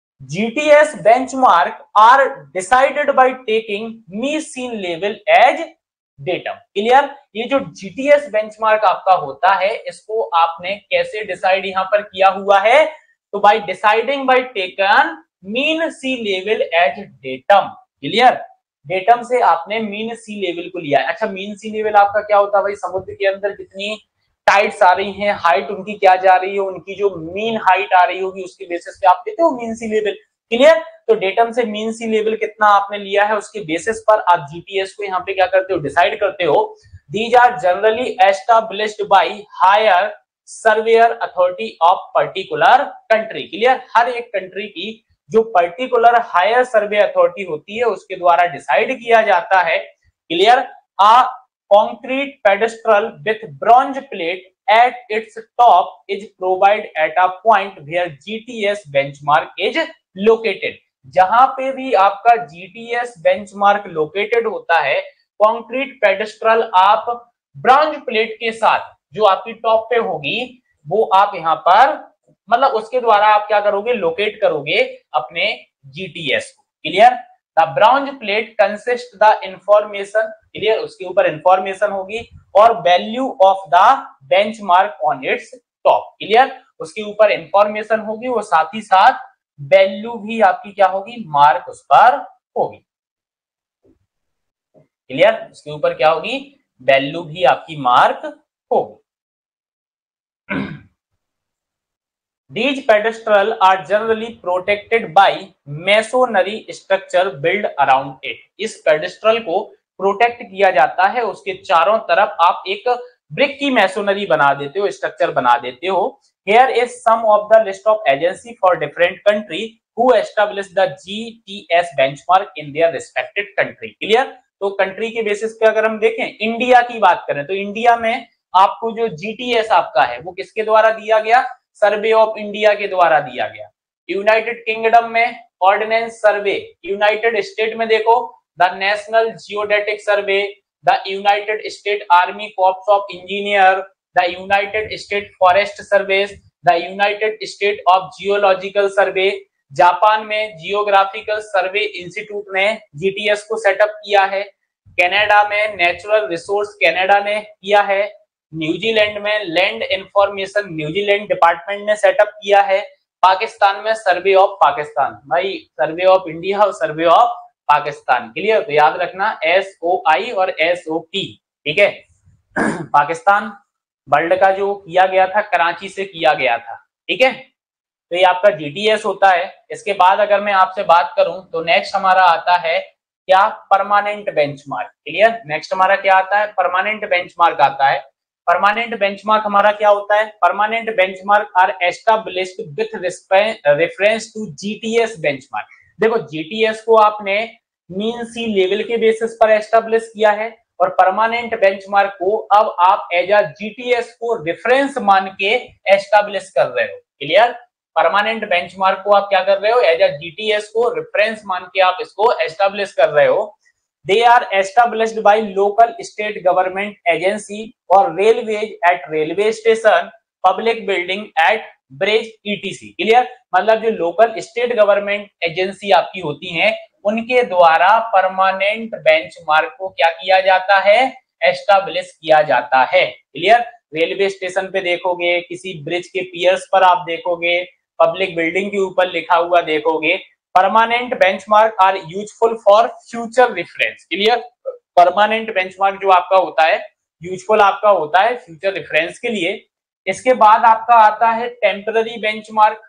GTS benchmark are decided by taking mean level as datum। Clear, ये जो GTS benchmark आपका होता है इसको आपने कैसे डिसाइड यहां पर किया हुआ है, तो by deciding by taken mean sea level as datum। Clear, datum से आपने मीन सी लेवल को लिया है। अच्छा, मीन सी लेवल आपका क्या होता है भाई, समुद्र के अंदर कितनी टाइड्स आ रही हैं, हाइट उनकी क्या जा रही है, उनकी जो मीन हाइट आ रही होगी उसके बेसिस पे आप देते हो मीन सी लेवल। क्लियर, तो डेटम से मीन सी लेवल कितना आपने लिया है उसके बेसिस पर आप जीटीएस को यहाँ पे क्या करते हो, डिसाइड करते हो। These are generally established by higher surveyor authority of particular country. Clear, हर एक कंट्री की जो पर्टिकुलर हायर सर्वे अथॉरिटी होती है उसके द्वारा डिसाइड किया जाता है। Clear, a concrete pedestal with bronze plate at its top is provided at a point where GTS benchmark is located। जहां पे भी आपका GTS benchmark लोकेटेड होता है, कंक्रीट पेडेस्ट्रल आप ब्रॉन्ज प्लेट के साथ जो आपकी टॉप पे होगी वो आप यहाँ पर मतलब उसके द्वारा आप क्या करोगे, लोकेट करोगे अपने GTS को। Clear, the bronze plate consist the information. Clear, उसके ऊपर इंफॉर्मेशन होगी और value of the benchmark on its top. Clear, उसके ऊपर इंफॉर्मेशन होगी और साथ ही साथ वैल्यू भी आपकी क्या होगी, मार्क उस पर होगी। क्लियर, उसके ऊपर क्या होगी, वैल्यू भी आपकी मार्क होगी। These pedestals are generally protected by masonry structure built around it। इस पेडेस्ट्रल को प्रोटेक्ट किया जाता है, उसके चारों तरफ आप एक ब्रिक की मैसोनरी बना देते हो, स्ट्रक्चर बना देते हो। Here is some of the list of agency for different country who establish the GTS benchmark in their respected country। Clear, तो कंट्री के बेसिस पे अगर हम देखें, इंडिया की बात करें तो इंडिया में आपको जो GTS आपका है वो किसके द्वारा दिया गया, सर्वे ऑफ इंडिया के द्वारा दिया गया। यूनाइटेड किंगडम में ऑर्डिनेंस सर्वे, यूनाइटेड स्टेट में देखो the National Geodetic Survey, the United State Army Corps of Engineer, the United State Forest Service, the United State of Geological Survey. Japan में Geographical Survey Institute ने जीटीएस को setup किया है। Canada में natural resource Canada ने किया है। न्यूजीलैंड में लैंड इंफॉर्मेशन न्यूजीलैंड डिपार्टमेंट ने सेटअप किया है। पाकिस्तान में सर्वे ऑफ पाकिस्तान, भाई सर्वे ऑफ इंडिया और सर्वे ऑफ पाकिस्तान। क्लियर, तो याद रखना SOI और SOP। ठीक है, पाकिस्तान वर्ल्ड का जो किया गया था कराची से किया गया था। ठीक है, तो ये आपका जीटीएस होता है। इसके बाद अगर मैं आपसे बात करूं तो नेक्स्ट हमारा आता है क्या, परमानेंट बेंचमार्क। क्लियर, नेक्स्ट हमारा क्या आता है, परमानेंट बेंचमार्क आता है। परमानेंट बेंचमार्क हमारा क्या होता है, permanent benchmark are established with reference to GTS benchmark. देखो जीटीएस को आपने मीन सी लेवल के बेसिस पर एस्टैब्लिश किया है, और परमानेंट बेंचमार्क को अब आप एज अ जीटीएस को रेफरेंस मान के एस्टैब्लिश कर रहे हो। क्लियर, परमानेंट बेंचमार्क को आप क्या कर रहे हो, एज अ जीटीएस को रेफरेंस मान के आप इसको एस्टैब्लिश कर रहे हो। They are established by local state government agency or railways at railway station, public building at bridge etc. Clear, मतलब जो लोकल स्टेट गवर्नमेंट एजेंसी आपकी होती हैं उनके द्वारा परमानेंट बेंचमार्क को क्या किया जाता है, एस्टैब्लिश किया जाता है। क्लियर, रेलवे स्टेशन पे देखोगे, किसी ब्रिज के पियर्स पर आप देखोगे, पब्लिक बिल्डिंग के ऊपर लिखा हुआ देखोगे, permanent benchmark are useful for future reference. Clear, permanent benchmark जो आपका होता है यूजफुल आपका होता है फ्यूचर रेफरेंस के लिए। इसके बाद आपका आता है टेम्पररी बेंचमार्क।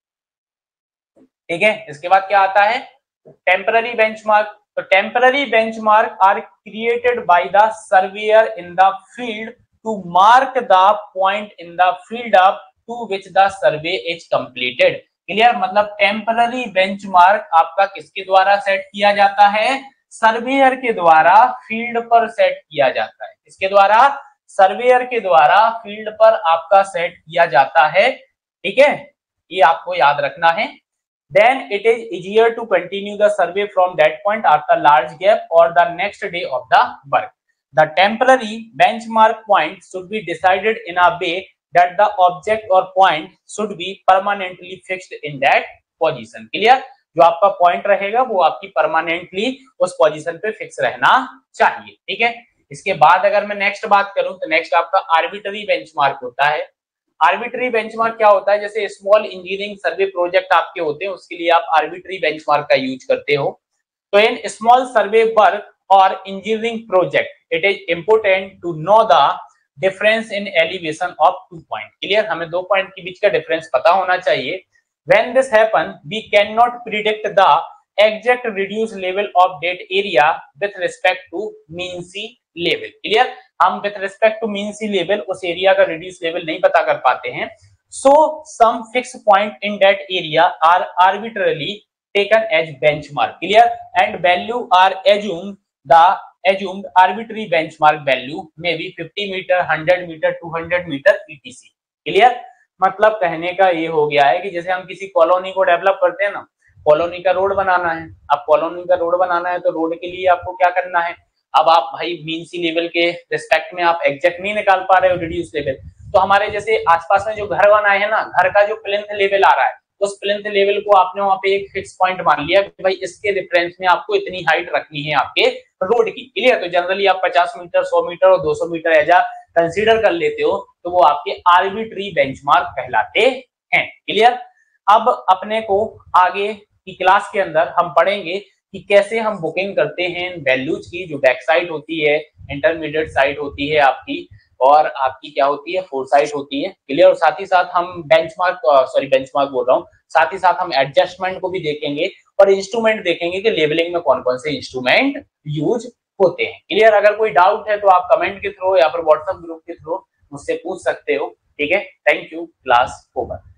ठीक है, इसके बाद क्या आता है, टेम्पररी बेंचमार्क। तो temporary benchmark are created by the surveyor in the field to mark the point in the field up to which the survey is completed. Clear, मतलब टेम्पररी बेंचमार्क आपका किसके द्वारा सेट किया जाता है, सर्वेयर के द्वारा फील्ड पर सेट किया जाता है। किसके द्वारा, सर्वेयर के द्वारा फील्ड पर आपका सेट किया जाता है। ठीक है, ये आपको याद रखना है। Then it is easier to continue the survey from that point after large gap or the next day of the work. The temporary benchmark point should be decided in a way that the object or point should be permanently fixed in that position. Clear? जो आपका point रहेगा वो आपकी permanently उस position पे fix रहना चाहिए। ठीक है, इसके बाद अगर मैं नेक्स्ट बात करूं तो नेक्स्ट आपका आर्बिट्ररी बेंचमार्क होता है। आर्बिट्ररी बेंचमार्क क्या होता है, जैसे स्मॉल इंजीनियरिंग सर्वे प्रोजेक्ट आपके होते हैं उसके लिए आप आर्बिट्ररी बेंचमार्क का यूज करते हो। तो इन स्मॉल सर्वे वर्क और engineering project it is important to know the difference in elevation of 2 point. Clear, हमें 2 पॉइंट के बीच का डिफरेंस पता होना चाहिए। When this happen, we cannot predict the exact reduced level of that area with respect to mean sea level. Clear? हम with respect to mean sea level उस area का reduced level नहीं पता कर पाते हैं। So some fixed point in that area are arbitrarily taken as benchmark. Clear? And value are assumed. The assumed arbitrary benchmark value may be 50 meter, 100 meter, 200 meter etc. Clear? मतलब कहने का ये हो गया है कि जैसे हम किसी कॉलोनी को डेवलप करते हैं ना, कॉलोनी का रोड बनाना है। अब कॉलोनी का रोड बनाना है तो रोड के लिए आपको क्या करना है, अब आप भाई मीन सी लेवल के रिस्पेक्ट में आप एग्जैक्ट नहीं निकाल पा रहे हो रिड्यूस लेवल, तो हमारे जैसे आसपास में जो घर बनाए हैं ना, घर का जो प्लिंथ लेवल आ रहा है उस प्लिंथ लेवल को आपने वहां पे एक फिक्स पॉइंट मान लिया कि भाई इसके रेफरेंस में आपको इतनी हाइट रखनी है आपके रोड की। क्लियर, तो जनरली आप 50 मीटर, 100 मीटर और 200 मीटर एजा कंसीडर कर लेते हो, तो वो आपके आर्बिट्री बेंचमार्क कहलाते हैं। क्लियर, अब अपने को आगे की क्लास के अंदर हम पढ़ेंगे कि कैसे हम बुकिंग करते हैं वैल्यूज की, जो बैक साइड होती है, इंटरमीडिएट साइड होती है आपकी, और आपकी क्या होती है, फोर साइड होती है। क्लियर, और साथ ही साथ हम बेंचमार्क बोल रहा हूँ, साथ ही साथ हम एडजस्टमेंट को भी देखेंगे और इंस्ट्रूमेंट देखेंगे कि लेबलिंग में कौन कौन से इंस्ट्रूमेंट यूज होते हैं। क्लियर, अगर कोई डाउट है तो आप कमेंट के थ्रू या फिर व्हाट्सएप ग्रुप के थ्रू मुझसे पूछ सकते हो। ठीक है, थैंक यू, क्लास ओवर।